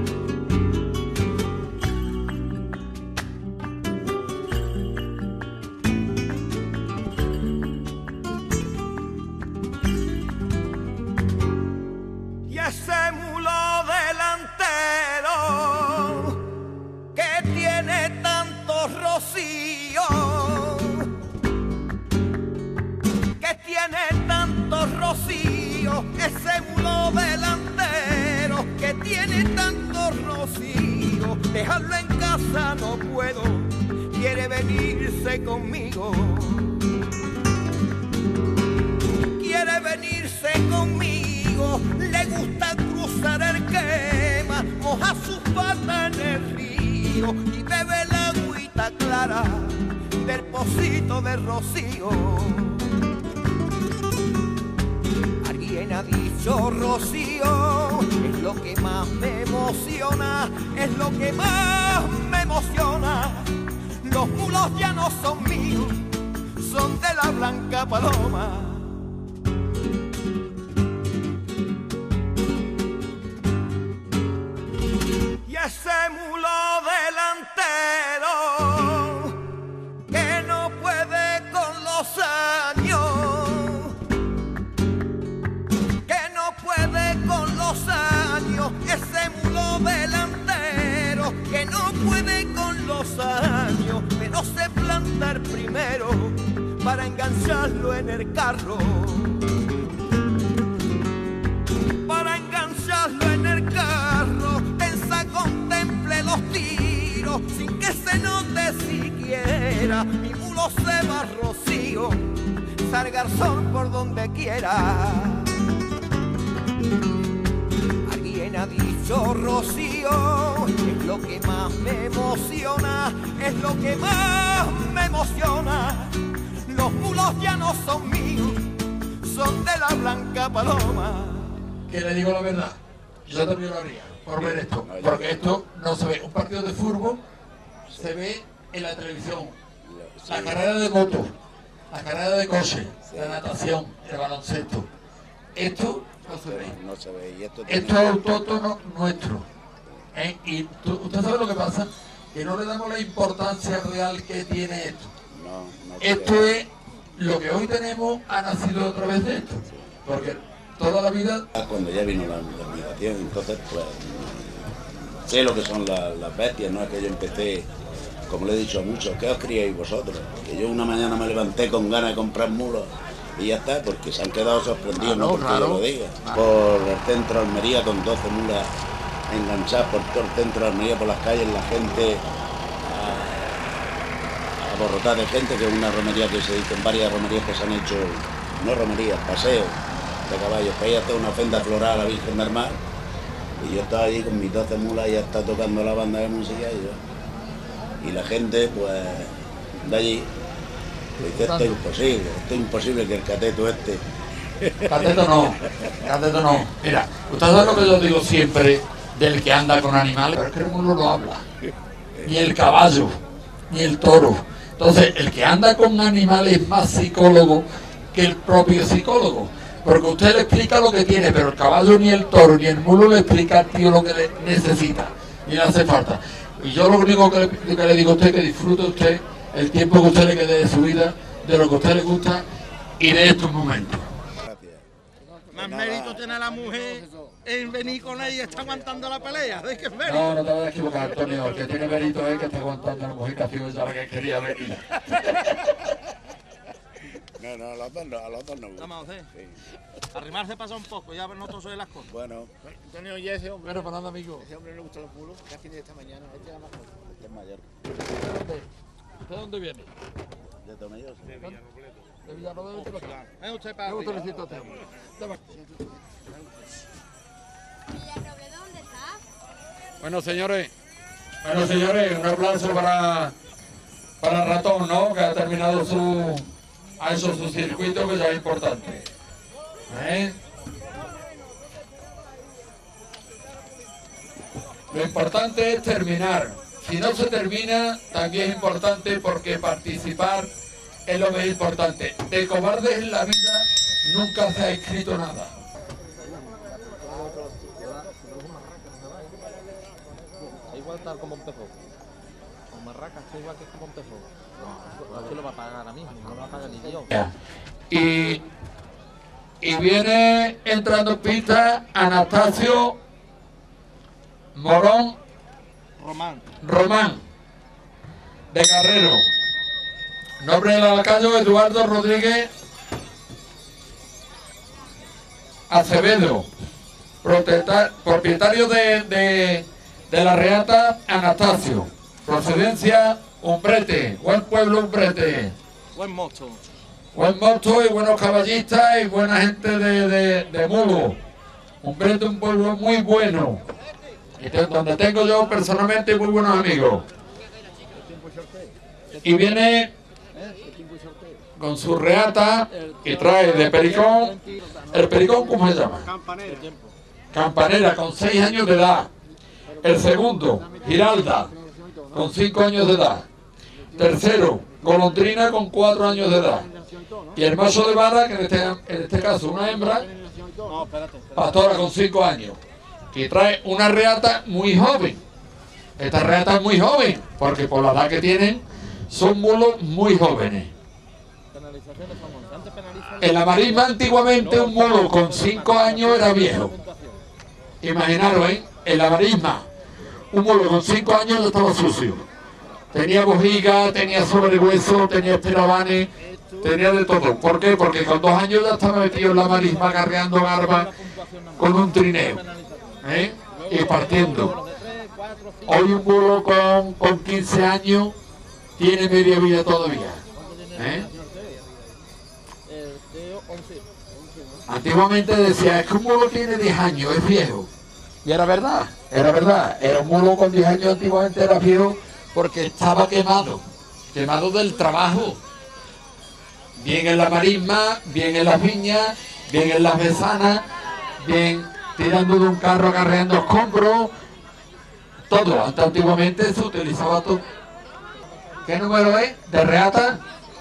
ese mulo delantero que tiene tanto rocío, dejarlo en casa no puedo, quiere venirse conmigo. Quiere venirse conmigo, le gusta cruzar el Quema, moja sus patas en el río y bebe la agüita clara del pocito de rocío. Alguien ha dicho rocío, es lo que más me emociona, es lo que más me emociona. Los mulos ya no son míos, son de la Blanca Paloma. Y ese mulo delantero que no puede con los años, que no puede con los años, ese mulo delantero que no puede con los años, pero sé plantar primero para engancharlo en el carro. Para engancharlo en el carro, pensa, contemple los tiros, sin que se note siquiera. Mi mulo se va rocío, salga el sol por donde quiera. Alguien ha dicho rocío, es lo que más me emociona, es lo que más me emociona. Los mulos ya no son míos, son de la Blanca Paloma. Que le digo la verdad, yo también lo haría por ver esto, porque esto no se ve. Un partido de fútbol se ve en la televisión, la carrera de moto, la carrera de coche, la natación, el baloncesto. Esto no se ve. No se ve. Y esto es autóctono nuestro. Y usted sabe lo que pasa, que no le damos la importancia real que tiene esto. Esto es lo que hoy tenemos, ha nacido otra vez de esto, porque toda la vida... Cuando ya vino la migración, entonces pues sé lo que son las bestias, no es que yo empecé, como le he dicho a muchos, ¿qué os criáis vosotros? Que yo una mañana me levanté con ganas de comprar mulos y ya está, porque se han quedado sorprendidos, no porque yo lo diga. Por el centro de Almería con 12 mulas enganchadas por todo el centro de Almería, por las calles, la gente aborrotada de gente, que es una romería que se dicen, varias romerías que se han hecho, no romerías, paseos de caballos, para ir a hacer una ofrenda floral a la Virgen del Mar, y yo estaba allí con mis 12 mulas y ya está tocando la banda de música y la gente pues de allí dice, esto es imposible que el cateto Cateto no. Mira, usted sabe lo que yo digo siempre del que anda con animales, pero es que el mulo no habla, ni el caballo, ni el toro. Entonces, el que anda con animales es más psicólogo que el propio psicólogo. Porque usted le explica lo que tiene, pero el caballo, ni el toro, ni el mulo le explica al tío lo que le necesita, ni le hace falta. Y yo lo único que le digo a usted es que disfrute usted el tiempo que usted le quede de su vida, de lo que a usted le gusta y de estos momentos. Más mérito tiene la mujer en venir con ella y está aguantando la pelea. ¿Ves qué es mérito? No, no te vas a equivocar, Antonio. El que tiene mérito es que está aguantando la mujer que ha sido ella la que quería venir. No, a los dos no. Vamos a hacer. Sí. Arrimarse pasa un poco, ya nosotros soy las cosas. Bueno. Antonio, ya ese hombre. Bueno, para nada, amigo. Ese hombre no le gustan los mulos, casi de esta mañana. Este era más corto. Este es mayor. ¿De dónde viene? De Tomelloso. De Villarrobledo. De Villarrobledo. Es usted para ¿Qué necesita este hombre? Villarrobledo, ¿dónde está? Bueno, señores, un aplauso para Ratón, ¿no? Que ha terminado ha hecho su circuito, que ya es importante. Lo importante es terminar. Si no se termina, también es importante, porque participar es lo más importante. De cobardes en la vida nunca se ha escrito nada. Igual tal como empezó. Con Marracas, igual que como empezó. Aquí lo va a pagar ahora mismo, no lo va a pagar ni Dios. Y viene entrando en pista Anastasio Morón Román, de Carrero. Nombre del lacayo Eduardo Rodríguez Acevedo, propietario de la reata Anastasio, procedencia Umbrete, buen pueblo Umbrete. Buen mosto. Buen mosto y buenos caballistas y buena gente de Mulo. Umbrete, un pueblo muy bueno, y donde tengo yo personalmente muy buenos amigos. Y viene con su reata y trae de Pericón, el Pericón, ¿cómo se llama? Campanera, con 6 años de edad. El segundo, Giralda, con 5 años de edad. Tercero, Golondrina, con 4 años de edad. Y el macho de vara, que en este caso una hembra, Pastora, con 5 años. Y trae una reata muy joven. Esta reata es muy joven, porque por la edad que tienen, son mulos muy jóvenes. En la marisma antiguamente un mulo con 5 años era viejo. Imaginaros, en la marisma, un mulo con 5 años ya estaba sucio. Tenía bojiga, tenía sobrehueso, tenía esperabanes, tenía de todo. ¿Por qué? Porque con 2 años ya estaba metido en la marisma, agarreando garba con un trineo, y partiendo. Hoy un mulo con 15 años tiene media vida todavía. Antiguamente decía, es que un mulo tiene 10 años, es viejo. Y era verdad, era verdad. Era un mulo con 10 años antiguamente era viejo porque estaba quemado del trabajo. Bien en la marisma, bien en las viñas, bien en las besanas, bien tirando de un carro, acarreando escombros, todo. Hasta antiguamente se utilizaba todo. ¿Qué número es? ¿De reata?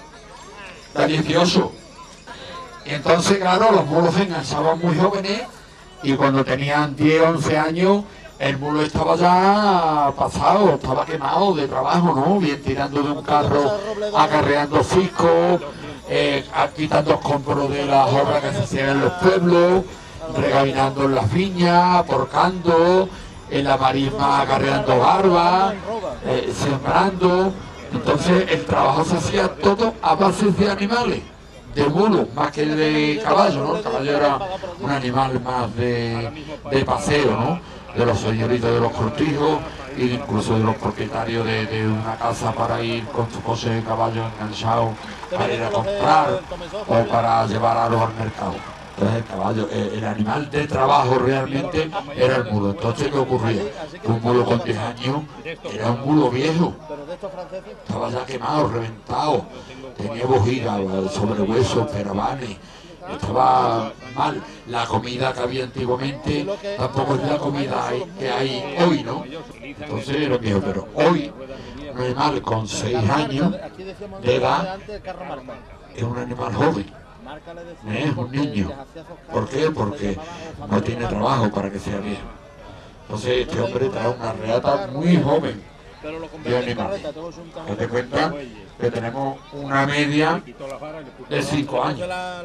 De 18. Y entonces, claro, los mulos se enganchaban muy jóvenes y cuando tenían 10, 11 años, el mulo estaba ya pasado, estaba quemado de trabajo, ¿no? Bien tirando de un carro, acarreando ciscos, quitando escombros de las obras que se hacían en los pueblos, regavinando en las viñas, porcando, en la marisma acarreando barba, sembrando. Entonces el trabajo se hacía todo a base de animales, de mulo, más que de caballo, ¿no? El caballo era un animal más de paseo, ¿no? De los señoritos de los cortijos e incluso de los propietarios de una casa para ir con su coche de caballo enganchado para ir a comprar o para llevar algo al mercado. Entonces el caballo, el animal de trabajo realmente era el mulo. Entonces ¿qué ocurría? Un mulo con 10 años era un mulo viejo, estaba ya quemado, reventado, tenía bojiga, sobrehuesos, perabanes, estaba mal. La comida que había antiguamente tampoco es la comida que hay hoy, ¿no? Entonces era viejo, pero hoy un animal con 6 años de edad es un animal joven. Es un niño. ¿Por qué? Porque no tiene trabajo para que sea viejo. Entonces este hombre trae una reata muy joven de animales. Date cuenta que tenemos una media de 5 años.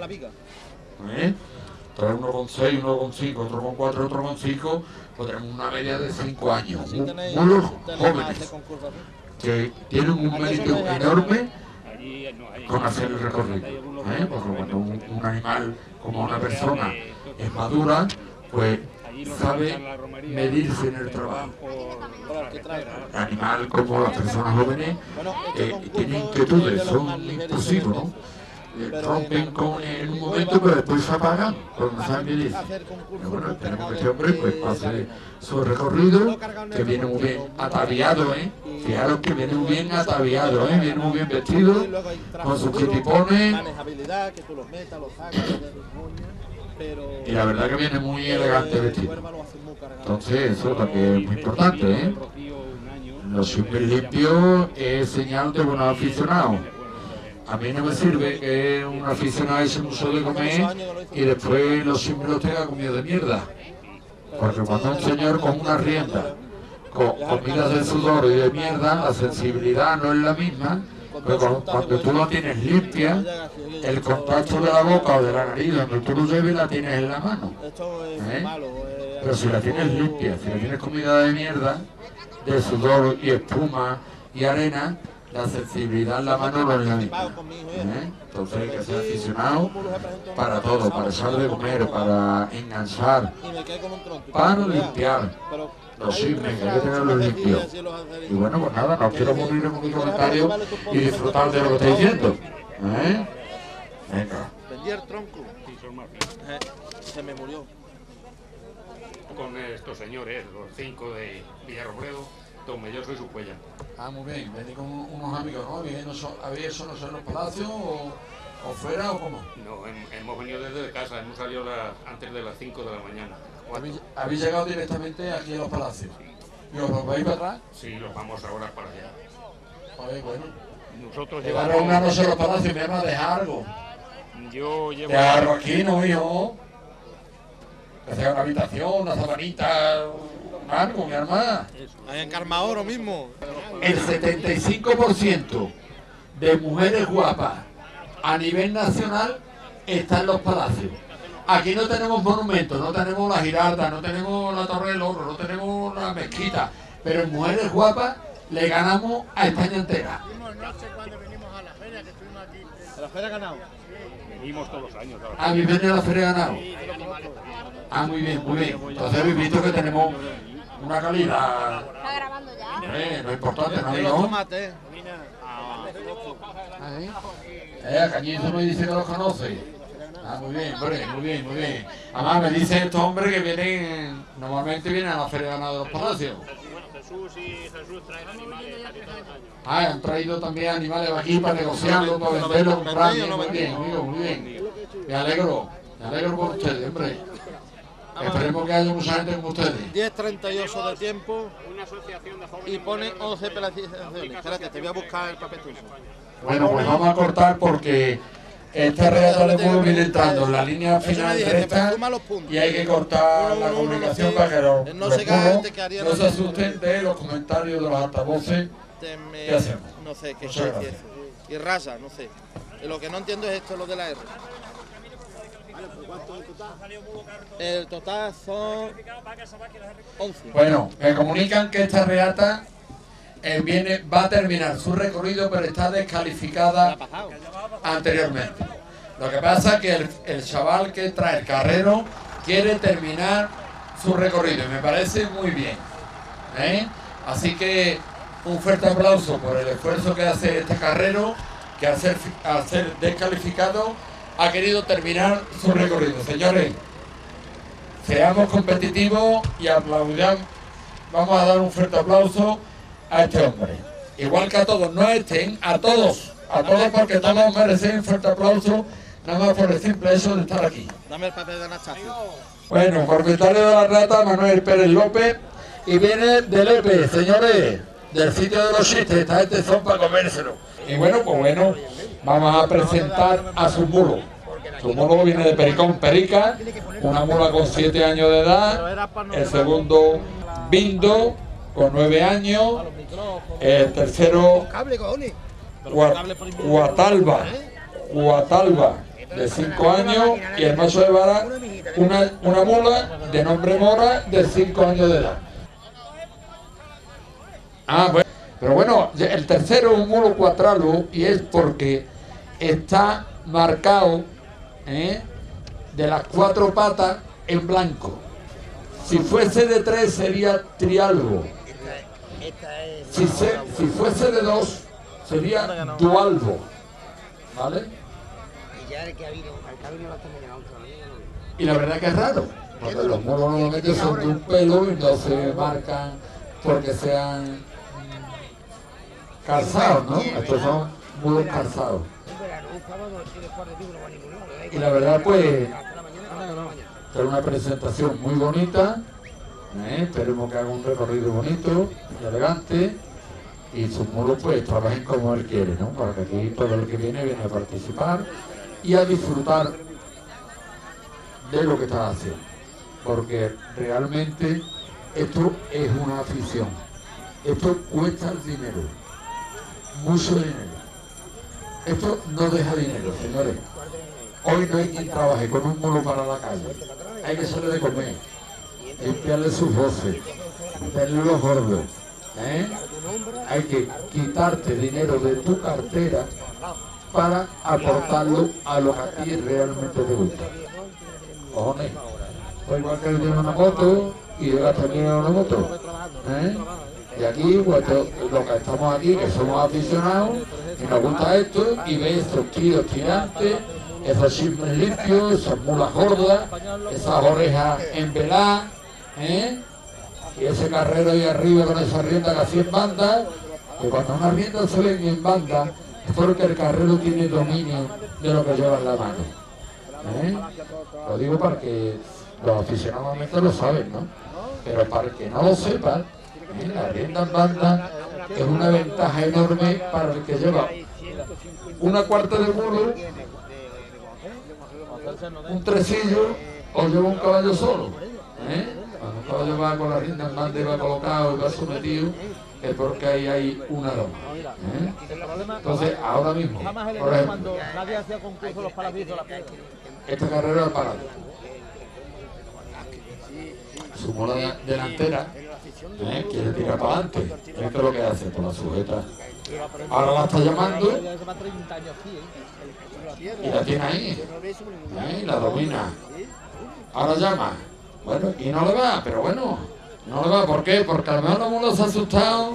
Trae uno con 6, uno con 5, otro con 4, otro con 5, pues tenemos una media de 5 años. Unos jóvenes que tienen un mérito enorme con hacer el recorrido, porque cuando un animal como una persona es madura, pues sabe medirse en el trabajo. El animal como las personas jóvenes tienen inquietudes, son impulsivos, ¿no? Rompen en un momento pero después se apagan cuando saben medirse. Pero bueno, esperemos que este hombre pues pase su recorrido, que viene muy bien ataviado, fijaros que viene muy bien ataviado, viene muy bien vestido, con sus kitipones, y la verdad que viene muy elegante vestido. Entonces eso también es muy importante, Los siempre limpios es señal de buenos aficionados. A mí no me sirve que un aficionado ese mucho de comer y después los siempre los tenga comido de mierda. Porque cuando un señor con una rienda, con comidas de sudor y de mierda, la sensibilidad no es la misma. Pero cuando tú la tienes limpia, el contacto de la boca o de la nariz donde tú lo lleves la tienes en la mano. Pero si la tienes limpia, si la tienes comida de mierda, de sudor y espuma y arena, la sensibilidad en la mano no es la misma. Entonces hay que ser aficionado para todo, para echar de comer, para enganchar, para limpiar los cisnes, que hay que tenerlo limpio. Y bueno, pues nada, no quiero morir con mi comentario y disfrutar de lo que estoy diciendo. Venga. Vendí el tronco. Se me murió. Con estos señores, los 5 de Villarrobledo, Don Melloso y su cuella. Ah, muy bien, vení con unos amigos, ¿no? ¿Habéis eso no sé, en los palacios o fuera o cómo? No, hemos venido desde casa, hemos salido antes de las 5 de la mañana. ¿Habéis llegado directamente aquí a los palacios? ¿Y os volvéis para atrás? Sí, los vamos ahora para allá. Joder, bueno. Nosotros llevamos llevamos... una noche en los palacios, me llama dejar algo. Yo llevo... Dejarlo aquí, ¿no, hijo? Que sea una habitación, una sabanita, algo, mi hermana. Hay en Carmahoro mismo. El 75% de mujeres guapas a nivel nacional está en los palacios. Aquí no tenemos monumentos, no tenemos la Giralda, no tenemos la Torre del Oro, no tenemos la mezquita, pero en mujeres guapas le ganamos a España entera. No sé cuándo venimos a la feria, que estuvimos aquí. ¿A la feria ganado? Venimos todos los años. ¿A mí venía a la feria ganado? Ah, muy bien, muy bien. Entonces habéis visto que tenemos una calidad. ¿Está grabando ya? Lo importante, ¿no? De los tomates. Cañizo me dice que los conoce. Ah, muy bien, hombre, muy bien, muy bien. Además me dicen estos hombres que vienen, normalmente vienen a la feria ganada de los palacios. Jesús traen animales casi todos los años. Ah, han traído también animales aquí para negociarlo, para venderlo, comprarlo. Muy bien, amigo, muy bien. Me alegro por ustedes, hombre. Esperemos que haya mucha gente como ustedes. 10:38 de tiempo Una asociación de jóvenes y pone 11 pelaciones. Espérate, te voy a buscar el papel tuyo. Bueno, pues vamos a cortar porque esta regata de mulo viene entrando en la línea final recta y hay que cortar la comunicación para que los mulos no se asusten de los comentarios de los altavoces. ¿Qué hacemos? No sé qué Muchas estoy gracias. diciendo. Y raza, no sé. Lo que no entiendo es esto, lo de la R. El total son 11. Bueno, me comunican que esta regata va a terminar su recorrido, pero está descalificada anteriormente. Lo que pasa es que el chaval que trae el carrero quiere terminar su recorrido y me parece muy bien. Así que un fuerte aplauso por el esfuerzo que hace este carrero, que al ser descalificado ha querido terminar su recorrido. Señores, seamos competitivos y aplaudamos. Vamos a dar un fuerte aplauso a este hombre. Igual que a todos, no estén, a todos porque todos merecen un fuerte aplauso, nada más por el simple hecho de estar aquí. Dame el papel de Anastasio. Bueno, propietario de la rata, Manuel Pérez López, y viene del EPE, señores, del sitio de los chistes, esta gente son para comérselo. Y bueno, pues bueno, vamos a presentar a su mulo. Su mulo viene de Pericón Perica, una mula con 7 años de edad, el segundo Bindo con 9 años, el tercero Guatalba de 5 años y el macho de vara una mula de nombre Mora de 5 años de edad. Ah, bueno, pero bueno, el tercero es un mulo cuatralo y es porque está marcado de las 4 patas en blanco. Si fuese de 3 sería trialbo. Si fuese de 2 sería dualbo. ¿Vale? Y la verdad que es raro, porque los mulos normalmente son de un pelo y no se marcan porque sean calzados, ¿no? Estos son mulos calzados. Y la verdad pues es una presentación muy bonita. Esperemos que haga un recorrido bonito y elegante y sus mulos pues trabajen como él quiere, ¿no? Para que aquí todo el que viene a participar y a disfrutar de lo que está haciendo, porque realmente esto es una afición, esto cuesta dinero, mucho dinero, esto no deja dinero, señores. Hoy no hay quien trabaje con un mulo para la calle, hay que hacerle de comer, limpiarle sus voces, verle los gordos, hay que quitarte dinero de tu cartera para aportarlo a lo que a ti realmente te gusta. Cojones. Pues igual que él tiene una moto y llega también a una moto. Y aquí, pues, los que estamos aquí, que somos aficionados, y nos gusta esto, y ves esos tíos tirantes, esos chismes limpios, esas mulas gordas, esas orejas enveladas, y ese carrero ahí arriba con esa rienda que así en banda, que cuando una rienda se ven en banda, es porque el carrero tiene dominio de lo que lleva en la mano. Lo digo para que los aficionados lo saben, ¿no? Pero para el que no lo sepa, la rienda en banda es una ventaja enorme para el que lleva una cuarta de mulo, un tresillo o lleva un caballo solo. Cuando un caballo va con la rienda en banda y va colocado y va sometido, es porque ahí hay una doma. Entonces, ahora mismo, por ejemplo, esta carrera es parada. Su mola delantera quiere tirar para adelante. Esto es lo que hace, por la sujeta. Ahora la está llamando y la tiene ahí. La domina. Ahora llama. Bueno, y no le va, pero bueno, no le va. ¿Por qué? Porque a lo mejor la mula se ha asustado.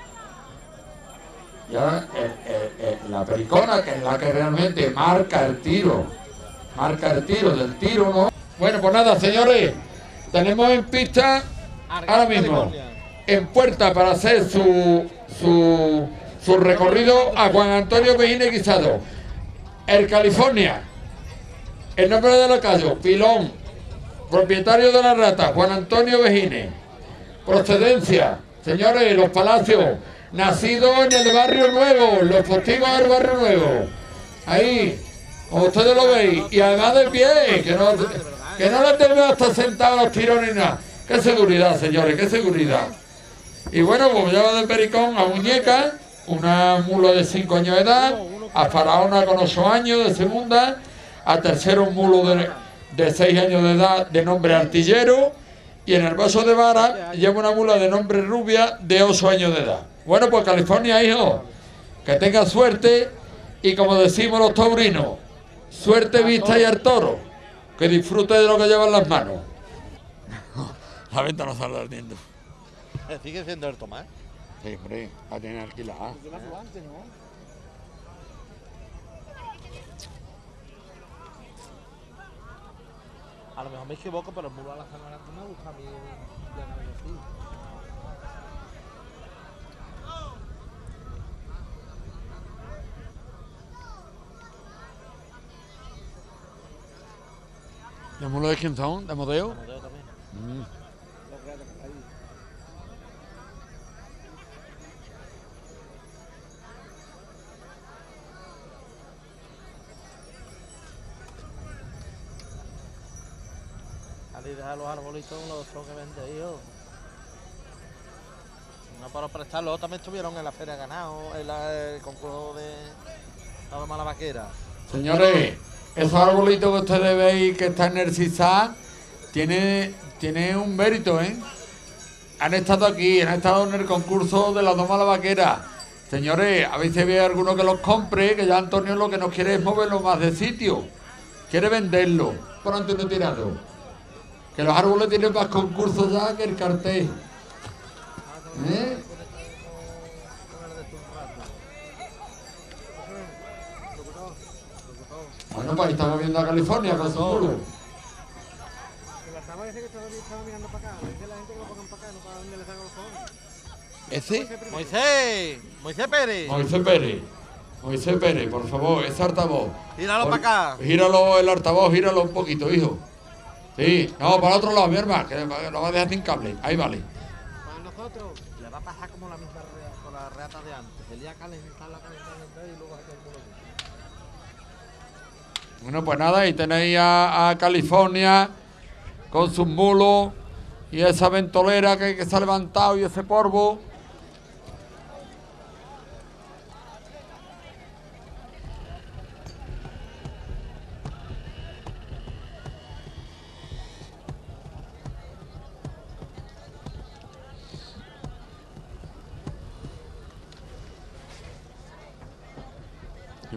Ya la pericona, que es la que realmente marca el tiro del tiro, ¿no? Bueno, pues nada, señores, tenemos en pista ahora mismo, en puerta para hacer su recorrido a Juan Antonio Vejines Guisado. El California, el nombre del lacayo, Pilón, propietario de la rata, Juan Antonio Vejines. Procedencia, señores, Los Palacios, nacido en el Barrio Nuevo, los postigos del Barrio Nuevo. Ahí, como ustedes lo veis, y además de pie, que no le tenemos hasta sentado a los tirones ni nada. Qué seguridad, señores, qué seguridad. Y bueno, pues lleva de pericón a Muñeca, una mula de 5 años de edad, a Faraona con 8 años de segunda, a tercero un mulo de 6 años de edad de nombre Artillero, y en el vaso de vara lleva una mula de nombre Rubia de 8 años de edad. Bueno, pues California, hijo, que tenga suerte y, como decimos los taurinos, suerte, vista y al toro, que disfrute de lo que lleva en las manos. La venta no sale ardiendo. ¿Sigue siendo el Tomás? Sí, hombre, la tiene alquilada. A lo mejor me equivoco, pero el muro a la semana que me gusta a mí. ¿De mulo de quién son? ¿De Modeo? De Modeo también. Ahí deja los arbolitos, los que vende, hijo. No para prestarlos, también estuvieron en la feria de ganado, en el concurso de la mala vaquera. Señores, esos arbolitos que ustedes veis que están en el CISA tiene un mérito, ¿eh? Han estado aquí, han estado en el concurso de la Doma la Vaquera. Señores, a veces ve alguno que los compre, que ya Antonio lo que nos quiere es moverlo más de sitio. Quiere venderlo, pronto no tirarlo. Que los árboles tienen más concursos ya que el cartel. Bueno, pues ahí estamos viendo a California con su muro. ¿Ese? Moisés Pérez, por favor, ese altavoz. Gíralo para acá. Gíralo el altavoz, gíralo un poquito, hijo. Sí, no, para el otro lado, mi hermano, que lo va a dejar sin cable. Ahí vale. Para nosotros le va a pasar como la misma con las reatas de antes. El día calentar y luego hacer el mulo. Bueno, pues nada, ahí tenéis a California con sus mulos y esa ventolera que se ha levantado y ese polvo.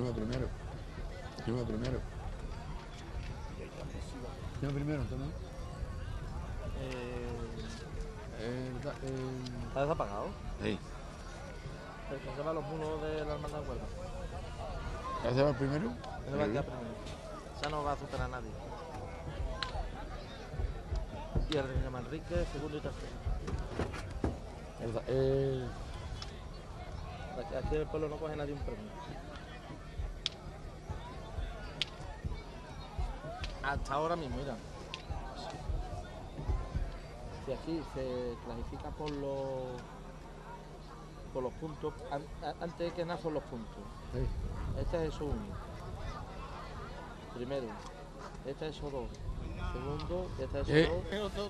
Firma primero. Firma primero. Firma primero, Antonio. ¿Está desapagado? Sí. ¿Se van los mulos de la hermandad de cuerda? ¿Ese va el primero? Ese va ya primero. Ya no va a asustar a nadie. Y el Reina Manrique, segundo y tercero. Aquí en el pueblo no coge nadie un premio. Hasta ahora mismo, mira. Si aquí se clasifica por los puntos, antes que nada son los puntos. Sí. Este es eso 1. Primero. Este es eso 2. Segundo, este es eso 2.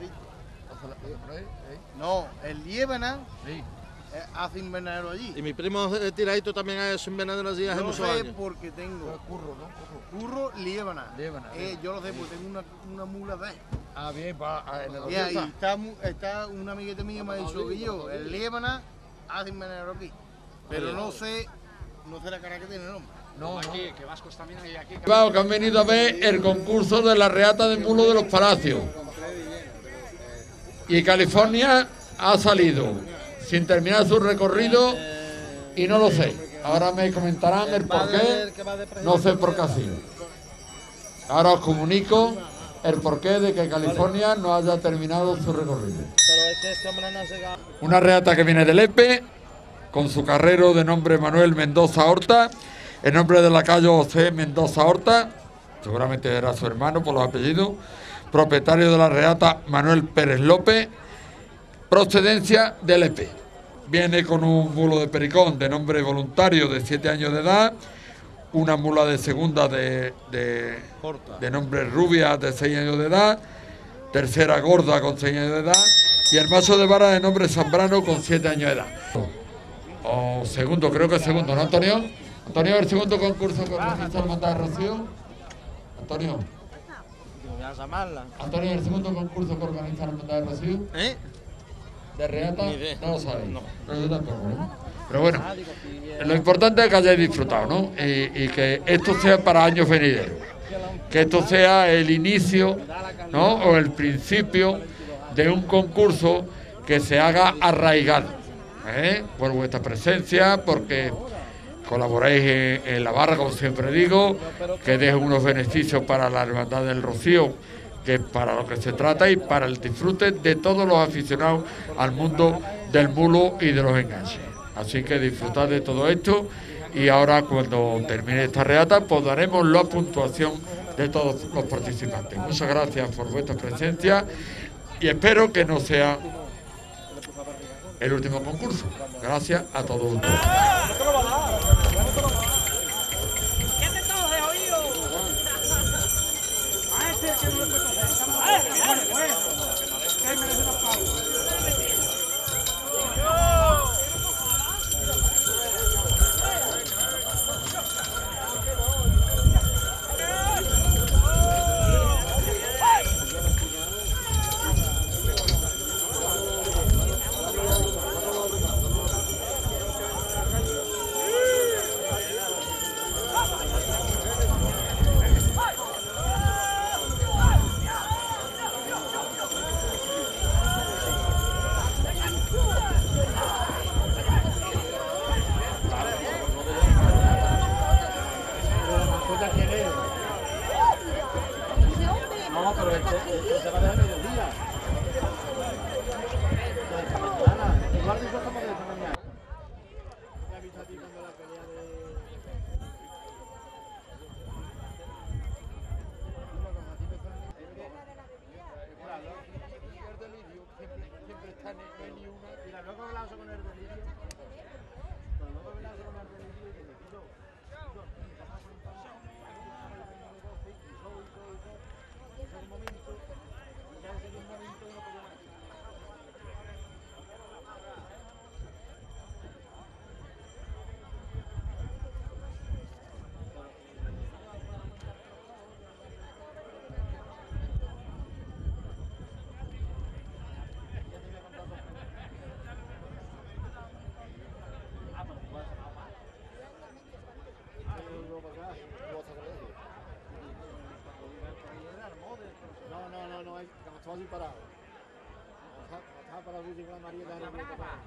No, el Liébana Sí. hace invernadero allí. Y mi primo tiradito también ha hecho invernadero allí hace Yo lo muchos sé años. porque tengo Curro, ¿no? Curro Liébana. Liébana, Yo lo sé porque tengo una mula de. Ah, bien, va en el Y ahí está un amiguete mío que me ha dicho que yo, el Liébana hace invernadero aquí. Pero no sé la cara que tiene el nombre. No, Aquí, que vascos también hay aquí. Claro, que han venido a ver el concurso de la reata de mulo de los Palacios. Y California ha salido sin terminar su recorrido y no lo sé. Ahora me comentarán el por qué. No sé por qué ha sido. Ahora os comunico el porqué de que California no haya terminado su recorrido. Pero es que este hombre no ha llegado. Una reata que viene de Lepe, con su carrero de nombre Manuel Mendoza Horta, el nombre de la calle José Mendoza Horta, seguramente era su hermano por los apellidos, propietario de la reata Manuel Pérez López, procedencia de Lepe. Viene con un mulo de pericón de nombre voluntario de 7 años de edad, una mula de segunda de nombre rubia de 6 años de edad, tercera gorda con 6 años de edad y el macho de vara de nombre Zambrano con 7 años de edad. O segundo, creo que es segundo, ¿no, Antonio? Antonio, el segundo concurso que organiza la Hermandad de Rocío. Antonio. Voy a llamarla. Antonio, el segundo concurso que organiza la Hermandad de Rocío. De reata, Ni idea. no lo sabéis. No. Pero yo tampoco, ¿no? Pero bueno, lo importante es que hayáis disfrutado, ¿no? Y que esto sea para años venideros. Que esto sea el inicio, ¿no? O el principio de un concurso que se haga arraigado. Por vuestra presencia, porque colaboréis en la barra, como siempre digo, que deje unos beneficios para la Hermandad del Rocío, que es para lo que se trata, y para el disfrute de todos los aficionados al mundo del mulo y de los enganches. Así que disfrutad de todo esto y ahora cuando termine esta reata pues daremos la puntuación de todos los participantes. Muchas gracias por vuestra presencia y espero que no sea el último concurso. Gracias a todos ustedes. No, pero este se va a dejar mediodía. Igual nosotros estamos de mañana. ¿Te has visto a ti cuando la pelea de... Siempre está en ni una. Mira, luego me lanzo con el delirio. Pero luego me lanzo con el delirio y dice, tío, un momento, ya en un momento no podía más. estaba así parado. Estaba parado así con la María de Ana.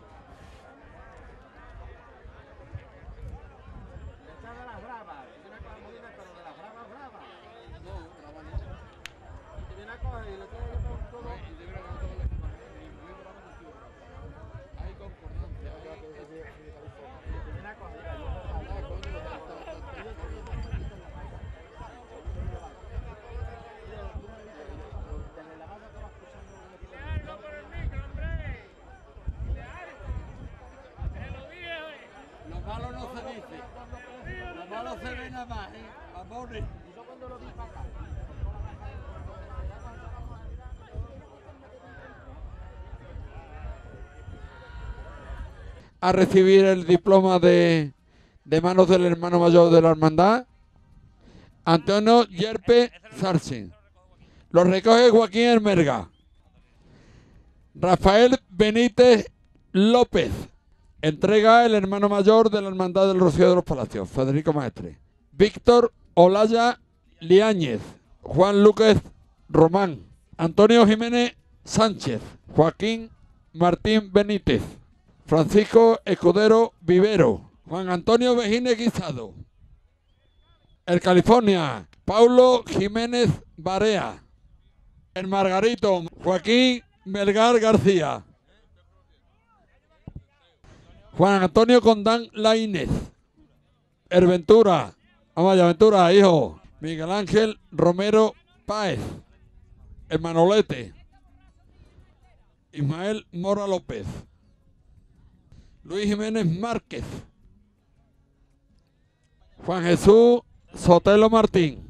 Esta de las bravas. Tiene que haber Molina, pero de las bravas, bravas. No, brava no. Y te viene a coger y le trae todo. Y de verdad que todo muy brava no estuvo brava. Hay concordancia. Te viene a coger. Lo malo no se dice. Lo malo se ve nada más, amores. Yo cuando lo vi para acá. A recibir el diploma de manos del hermano mayor de la hermandad, Antonio Yerpe Sarsen. Lo recoge Joaquín Hermerga. Rafael Benítez López. Entrega el hermano mayor de la hermandad del Rocío de los Palacios, Federico Maestre. Víctor Olaya Liáñez. Juan Lucas Román. Antonio Jiménez Sánchez. Joaquín Martín Benítez. Francisco Escudero Vivero. Juan Antonio Vejines Guisado. El California, Paulo Jiménez Barea. El Margarito, Joaquín Melgar García. Juan Antonio Condán Laínez. El Ventura, Amaya Ventura, hijo. Miguel Ángel Romero Páez. El Manolete. Ismael Mora López. Luis Jiménez Márquez. Juan Jesús Sotelo Martín.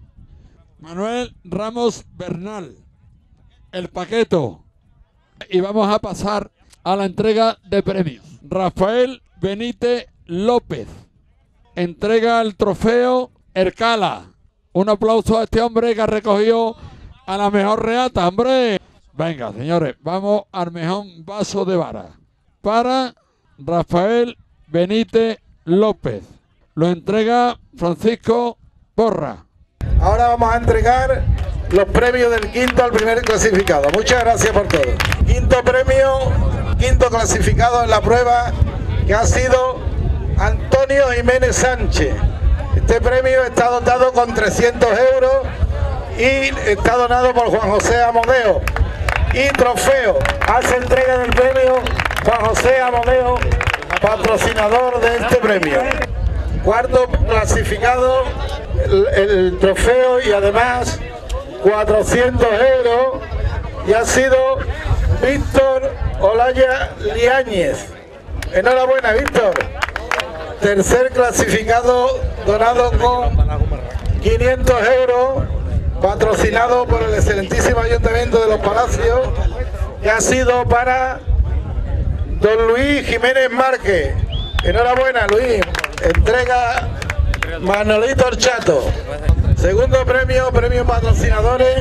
Manuel Ramos Bernal. El Paqueto. Y vamos a pasar a la entrega de premios. Rafael Benítez López. Entrega el trofeo Ercala. Un aplauso a este hombre que ha recogido a la mejor reata, hombre. Venga, señores, vamos al mejor vaso de vara. Para Rafael Benítez López. Lo entrega Francisco Porra. Ahora vamos a entregar los premios del quinto al primer clasificado. Muchas gracias por todo. Quinto premio, quinto clasificado en la prueba, que ha sido Antonio Jiménez Sánchez. Este premio está dotado con 300 euros y está donado por Juan José Amodeo. Y trofeo, hace entrega del premio Juan José Amodeo, patrocinador de este premio. Cuarto clasificado, el trofeo y además 400 euros, y ha sido Víctor Olaya Liáñez. Enhorabuena, Víctor. Tercer clasificado, donado con 500 euros, patrocinado por el excelentísimo Ayuntamiento de Los Palacios, que ha sido para don Luis Jiménez Márquez. Enhorabuena, Luis. Entrega Manolito Orchato. Segundo premio, premio patrocinadores.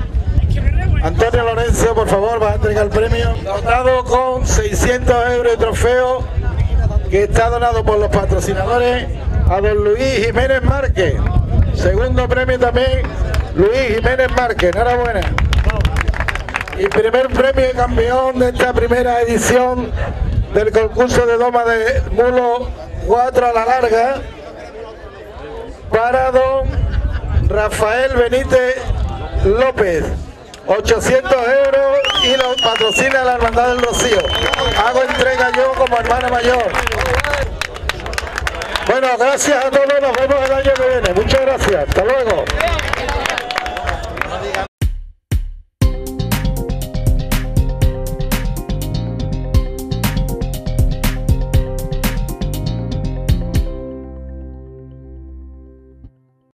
Antonio Lorenzo, por favor, va a entregar el premio. Dotado con 600 euros de trofeo, que está donado por los patrocinadores a don Luis Jiménez Márquez. Segundo premio también, Luis Jiménez Márquez. Enhorabuena. Y primer premio y campeón de esta primera edición del concurso de doma de mulo 4 a la larga, para don Rafael Benítez López. 800 euros y lo patrocina la Hermandad del Rocío. Hago entrega yo como hermana mayor. Bueno, gracias a todos, nos vemos el año que viene. Muchas gracias, hasta luego.